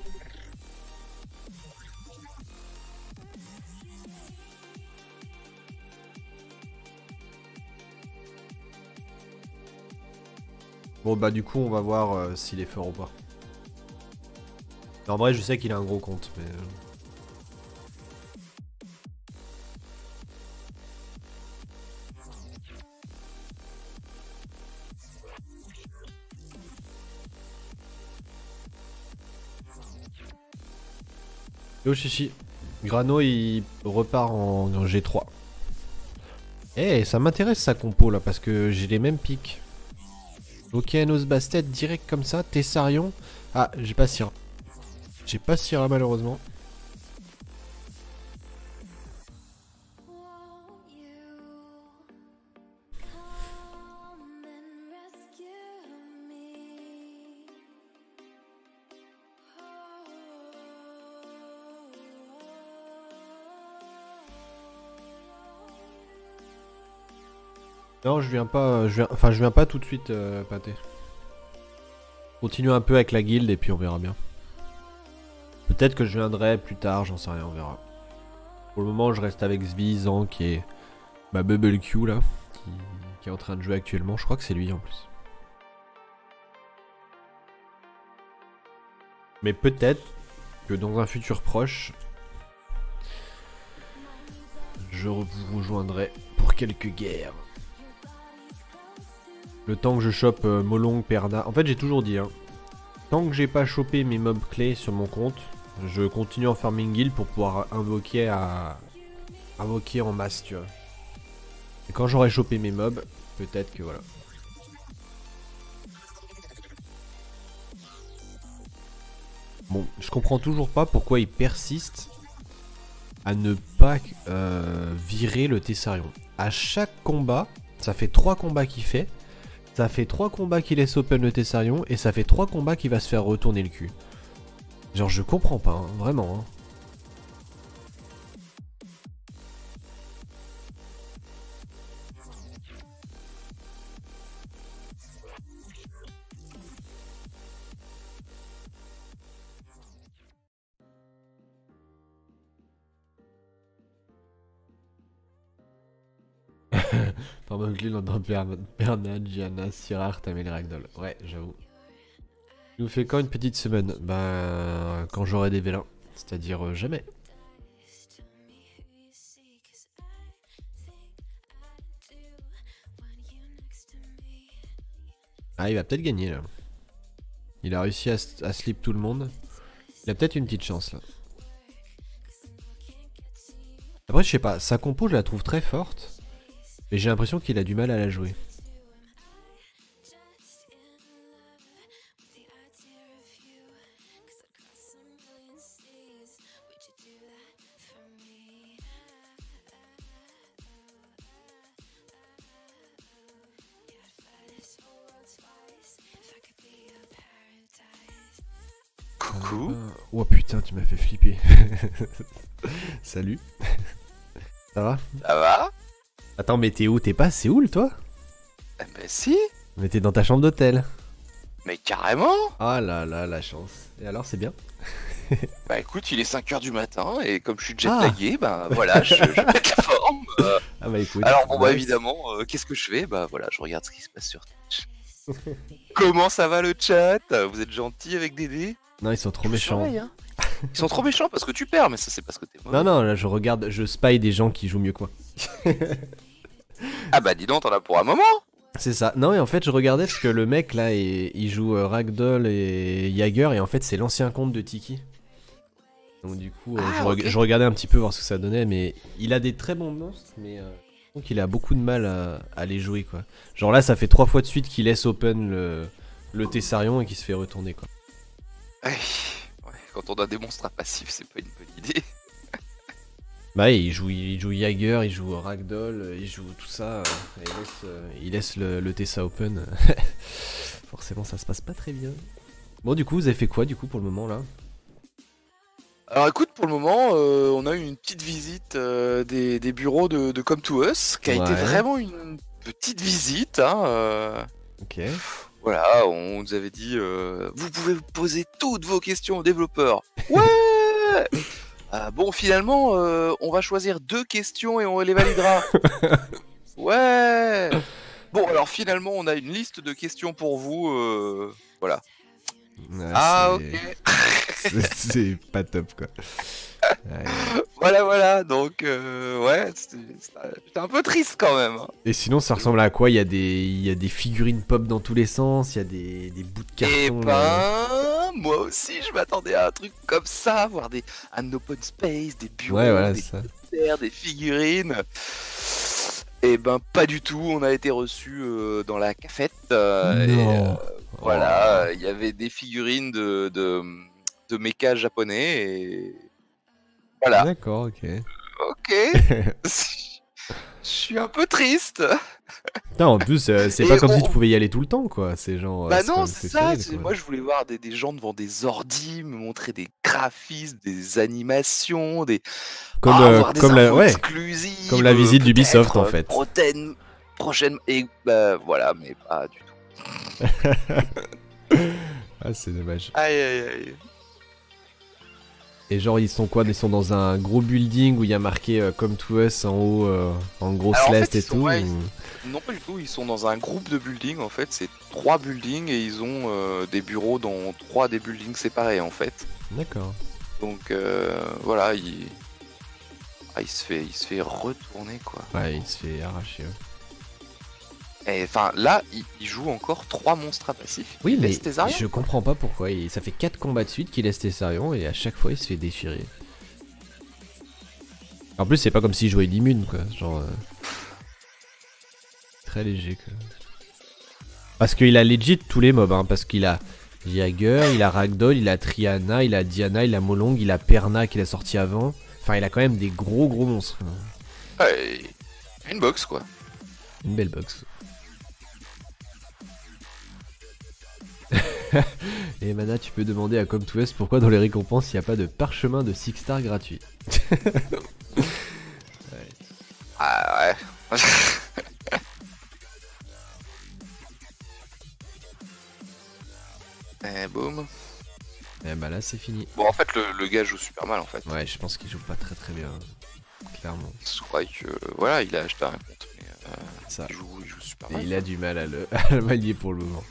Bon bah du coup on va voir euh, s'il est fort ou pas. En vrai je sais qu'il a un gros compte mais... Yo Chichi, Grano il repart en, en G trois. Eh hey, ça m'intéresse sa compo là parce que j'ai les mêmes pics. Okeanos Bastet direct comme ça, Tessarion. Ah j'ai pas Syrah. J'ai pas Syrah malheureusement. Non, je viens pas, je viens, enfin je viens pas tout de suite, euh, Pâté. Continue un peu avec la guilde et puis on verra bien. Peut-être que je viendrai plus tard, j'en sais rien, on verra. Pour le moment, je reste avec Svizan qui est ma Bubble Q là, qui, qui est en train de jouer actuellement. Je crois que c'est lui en plus. Mais peut-être que dans un futur proche, je vous rejoindrai pour quelques guerres. Le temps que je chope euh, Molong, Perna. En fait, j'ai toujours dit, hein, tant que j'ai pas chopé mes mobs clés sur mon compte, je continue en farming guild pour pouvoir invoquer à invoquer en masse, tu vois. Et quand j'aurai chopé mes mobs, peut-être que voilà. Bon, je comprends toujours pas pourquoi il persiste à ne pas euh, virer le Thessarion. À chaque combat, ça fait trois combats qu'il fait, ça fait trois combats qu'il laisse open le Thessarion, et ça fait trois combats qu'il va se faire retourner le cul. Genre je comprends pas, hein, vraiment. Hein. Pardon, Glil entend Bernard, Gianna, Sirar, Tamel, Ragdoll. Ouais, j'avoue. Il nous fait quand une petite semaine? Bah, quand j'aurai des vélins. C'est-à-dire euh, jamais. Ah, il va peut-être gagner là. Il a réussi à, à slip tout le monde. Il a peut-être une petite chance là. Après, je sais pas, sa compo, je la trouve très forte. Mais j'ai l'impression qu'il a du mal à la jouer. Coucou. Euh, oh putain, tu m'as fait flipper. Salut. Ça va? Ça va? Attends, mais t'es où? T'es pas à Séoul, toi? Eh ben si. Mais t'es dans ta chambre d'hôtel. Mais carrément. Ah là là, la chance. Et alors, c'est bien? Bah écoute, il est cinq heures du matin et comme je suis Ah. jetlagué, bah voilà, je, je pète la forme. euh. Ah bah écoute. Alors bon bah nice. évidemment, euh, qu'est-ce que je fais? Bah voilà, je regarde ce qui se passe sur Twitch. Comment ça va le chat? Vous êtes gentil avec Dédé? Non, ils sont trop Je vous méchants. surveille, hein. Ils sont trop méchants parce que tu perds, mais ça c'est parce que t'es mauvais. Non, non, là je regarde, je spy des gens qui jouent mieux que moi. Ah bah dis donc, t'en as pour un moment. C'est ça. Non, et en fait, je regardais parce que le mec là, il, il joue euh, Ragdoll et Jagger, et en fait, c'est l'ancien compte de Tiki. Donc, du coup, euh, Ah, je, reg- ok. je regardais un petit peu voir ce que ça donnait, mais il a des très bons monstres, mais euh, donc il a beaucoup de mal à, à les jouer, quoi. Genre là, ça fait trois fois de suite qu'il laisse open le, le Thessarion et qu'il se fait retourner, quoi. Ouais, ouais, quand on a des monstres à passif, c'est pas une bonne idée. Bah, il joue, il joue Jagger, il joue Ragdoll, il joue tout ça, euh, et il laisse, euh, il laisse le, le Tessa open. Forcément, ça se passe pas très bien. Bon, du coup, vous avez fait quoi, du coup, pour le moment, là? Alors écoute, pour le moment, euh, on a eu une petite visite euh, des, des bureaux de, de Come to Us, qui a été Ouais. vraiment une petite visite. Hein, euh, Ok. voilà, on nous avait dit, euh, vous pouvez poser toutes vos questions aux développeurs. Ouais. Euh, bon, finalement, euh, on va choisir deux questions et on les validera. Ouais. Bon, alors finalement, on a une liste de questions pour vous. euh, voilà. Ouais, Ah, c'est- ok. c'est- C'est pas top, quoi. Ouais. Voilà, voilà. Donc, euh, ouais, c'était c'était un peu triste quand même. hein. Et sinon, ça ressemble à quoi? Il y a des, il y a des figurines pop dans tous les sens, il y a des, des bouts de carton. Et là. ben, moi aussi, je m'attendais à un truc comme ça, voir des, un open space, des bureaux, Ouais, voilà, des c'est ça. posters, des figurines. Et ben, pas du tout. On a été reçus euh, dans la cafette. euh, et, Non. euh, voilà, il y avait des figurines de, de, de mechas japonais. Et voilà. D'accord, ok. Ok. Je suis un peu triste. Putain, en plus, euh, c'est Et pas comme on- si tu pouvais y aller tout le temps, quoi. C'est genre. Bah euh, non, comme c'est ça. exceptionnel, c'est- quoi. Moi, je voulais voir des, des gens devant des ordis, me montrer des graphismes, des animations, des Comme, Ah, euh, avoir des comme la, infos ouais, exclusives, comme la visite euh, d'Ubisoft, peut-être, en euh, fait. Prochaine, prochaine et bah, voilà, mais pas du tout. Ah, c'est dommage. Aïe aïe aïe. Et genre ils sont quoi? Ils sont dans un gros building où il y a marqué euh, Come to Us en haut, euh, en gros Alors, en Celeste fait, et ils sont- tout. ouais, ou- Non, pas du tout, ils sont dans un groupe de buildings en fait, c'est trois buildings et ils ont euh, des bureaux dans trois des buildings séparés en fait. D'accord. Donc euh, voilà, il... Ah, il se fait il se fait retourner quoi. Ouais, il se fait arracher. ouais. Et enfin là, il, il joue encore trois monstres à passif. Oui, il mais laisse Thésarien, je quoi. comprends pas pourquoi. Il- Ça fait quatre combats de suite qu'il laisse Tessarion et à chaque fois il se fait déchirer. En plus, c'est pas comme s'il jouait l'immune quoi. Genre. euh, Très léger quoi. Parce qu'il a legit tous les mobs, hein. Parce qu'il a Jagger, il a Ragdoll, il a Triana, il a Diana, il a Molong, il a Perna qu'il a sorti avant. Enfin, il a quand même des gros gros monstres. Ouais, une box quoi. Une belle box. Et Mana, tu peux demander à Come to Us pourquoi dans les récompenses il n'y a pas de parchemin de six stars gratuit. Ah ouais. Et boum. Et bah là c'est fini. Bon en fait le, le gars joue super mal en fait. Ouais, je pense qu'il joue pas très très bien. Clairement. Je crois que voilà, il a acheté un compte, mais euh, Ça. il, joue, il joue super Et mal. il a du mal à le, à le manier pour le moment.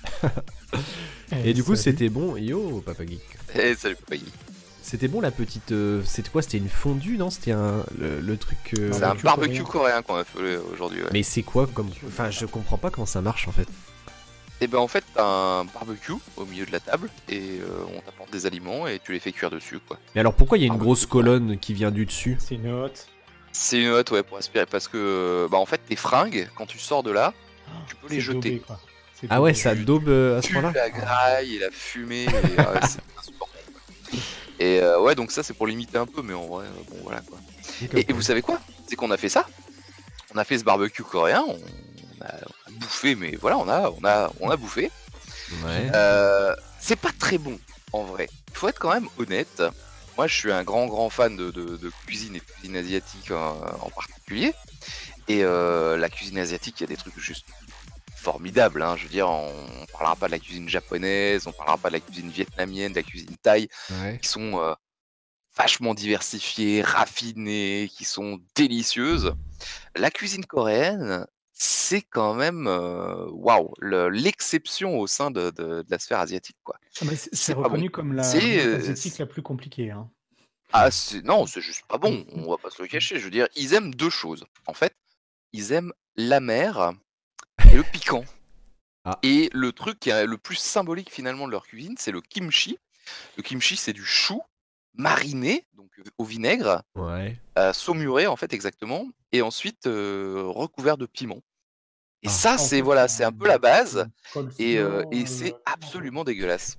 Et du coup c'était bon. Yo Papa Geek. Et salut Papagui. C'était bon la petite. euh, C'était quoi? C'était une fondue, non? C'était un le, le truc. euh, C'est un Barbecue barbecue coréen. coréen qu'on a fait euh, aujourd'hui. Ouais. Mais c'est quoi comme. Enfin, je comprends pas comment ça marche en fait. Et ben en fait t'as un barbecue au milieu de la table et euh, on t'apporte des aliments et tu les fais cuire dessus quoi. Mais alors pourquoi il y a une Ah, grosse ouais. colonne qui vient du dessus? C'est une hotte. C'est une note ouais pour aspirer parce que bah en fait tes fringues quand tu sors de là tu peux les C'est jeter. daubé, quoi. C'est Ah ouais, daubé. ça daube euh, à ce Tu point-là? la graille et la fumée et, euh, c'est insupportable. Et euh, ouais donc ça c'est pour limiter un peu mais en vrai euh, bon voilà quoi. Et, et vous savez quoi? C'est qu'on a fait ça. On a fait ce barbecue coréen, on, on a, on a bouffé mais voilà on a on a on a bouffé. Ouais. Euh, c'est pas très bon en vrai. Il faut être quand même honnête. Moi, je suis un grand grand fan de, de- de cuisine et de cuisine asiatique en, en particulier. Et euh, la cuisine asiatique, il y a des trucs juste formidables. Hein. Je veux dire, on, on parlera pas de la cuisine japonaise, on parlera pas de la cuisine vietnamienne, de la cuisine thaï, Ouais. qui sont euh, vachement diversifiées, raffinées, qui sont délicieuses. La cuisine coréenne, c'est quand même euh, waouh, le- l'exception au sein de, de- de la sphère asiatique, quoi. Ah, mais c'est C'est c'est pas reconnu bon. comme la C'est, bouffe euh, asiatique c'est- la plus compliquée. Hein. Ah, c'est- non, c'est juste pas bon, on va pas se le cacher. Je veux dire, ils aiment deux choses. En fait, ils aiment la mer et le piquant. Ah. Et le truc qui est le plus symbolique finalement de leur cuisine, c'est le kimchi. Le kimchi, c'est du chou mariné, donc euh, au vinaigre, Ouais. euh, saumuré en fait exactement, et ensuite euh, recouvert de piment. Et Ah. ça, En c'est fait, voilà, un- c'est un peu la base, un et, euh, coleslaw, et euh, c'est absolument dégueulasse.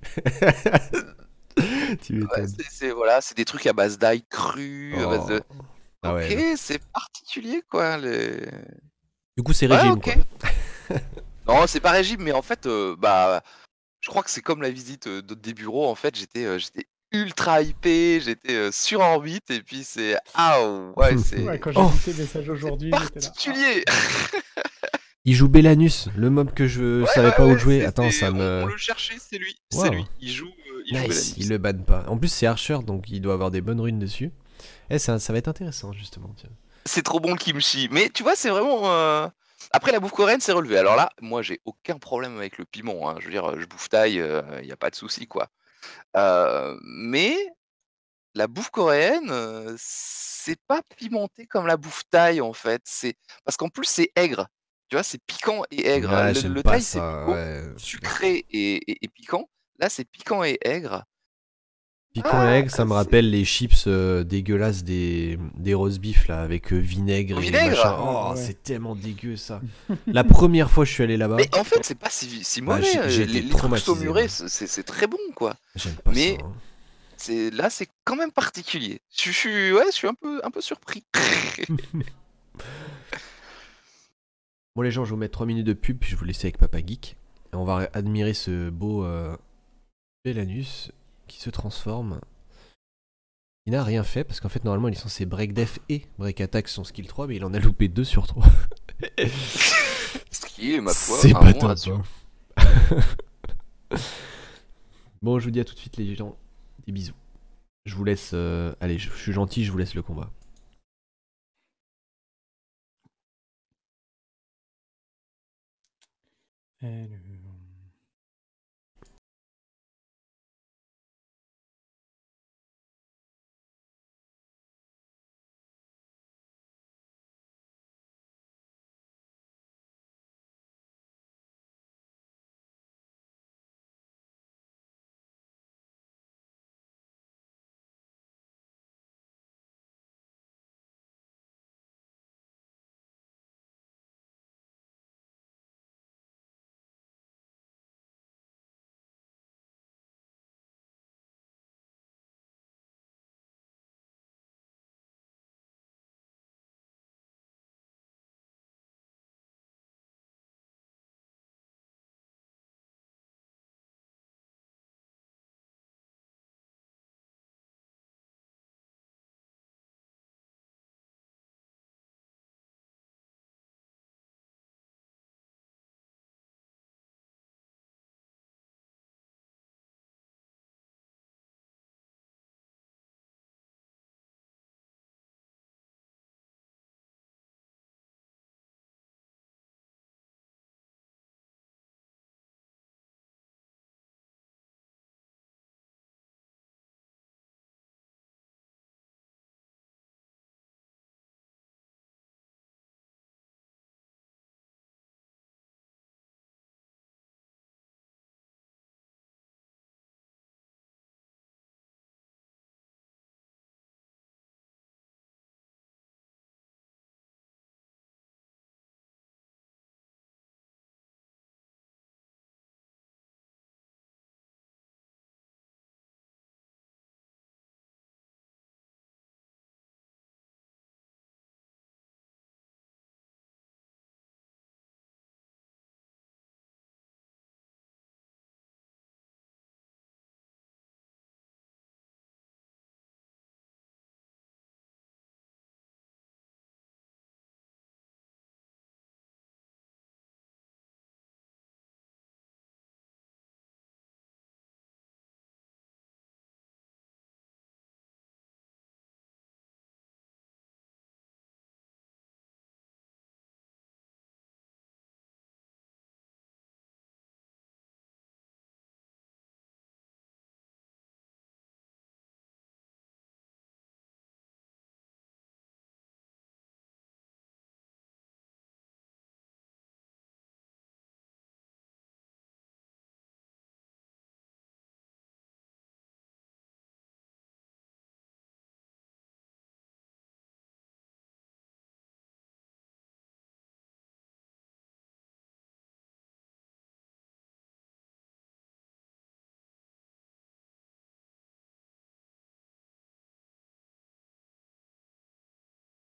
Tu Ouais, m'étonnes. c'est c'est- voilà, c'est des trucs à base d'ail cru, à base de. Oh. Ah Ok, ouais. c'est particulier quoi. Les... Du coup, c'est Ouais, régime ok. quoi. Non, c'est pas régime, mais en fait, euh, bah, je crois que c'est comme la visite euh, de- des bureaux. En fait, j'étais, euh, j'étais ultra hypé, j'étais euh, sur orbite, et puis c'est ah ouais, c'est Ouais, quand j'ai Oh. vu tes messages aujourd'hui, j'étais là. particulier. Il joue Bellanus, le mob que je Ouais, savais ouais, pas où ouais, le jouer. c'est- Attends, c'est- ça on, me. on le cherchait, c'est lui, Wow. c'est lui. Il joue, euh, il joue Nice, Bellanis. il le banne pas. En plus, c'est Archer, donc il doit avoir des bonnes runes dessus. Eh, ça, ça va être intéressant, justement. Tiens. C'est trop bon le kimchi. Mais tu vois, c'est vraiment. euh, Après, la bouffe coréenne, c'est relevé. Alors là, moi, j'ai aucun problème avec le piment. Hein. Je veux dire, je bouffe thaï, il n'y a pas de souci, quoi. Euh, Mais la bouffe coréenne, euh, c'est pas pimenté comme la bouffe thaï, en fait. C'est parce qu'en plus, c'est aigre. Tu vois, c'est piquant et aigre. Ouais, le j'aime le pas thaï, c'est ça. plutôt Ouais. sucré et, et- et piquant. Là, c'est piquant et aigre. Piquant Ah, et aigre, ça me c'est- rappelle les chips euh, dégueulasses des, des roast beef là, avec euh, vinaigre Au et vinaigre machin. Oh, Ouais. c'est tellement dégueu ça. La première fois que je suis allé là-bas, Mais en fait, c'est pas si, si Bah, mauvais. j'ai- euh, j'ai les été les trucs traumatisé, saumurés, moi. c'est c'est- c'est très bon, quoi. j'aime pas mais- ça. hein. C'est là, c'est quand même particulier. Je je suis, ouais, je suis un peu, un peu surpris. Bon les gens, je vais vous mettre trois minutes de pub, puis je vais vous laisser avec Papa Geek. Et on va admirer ce beau euh, Bellanus qui se transforme. Il n'a rien fait, parce qu'en fait normalement il est censé break def et break attack son skill trois, mais il en a loupé deux sur trois. Ce qui est, ma foi, C'est un pas bon top. ratio. hein. Bon, je vous dis à tout de suite les gens. Des bisous. Je vous laisse... euh, Allez, je, je suis gentil, je vous laisse le combat. Et le-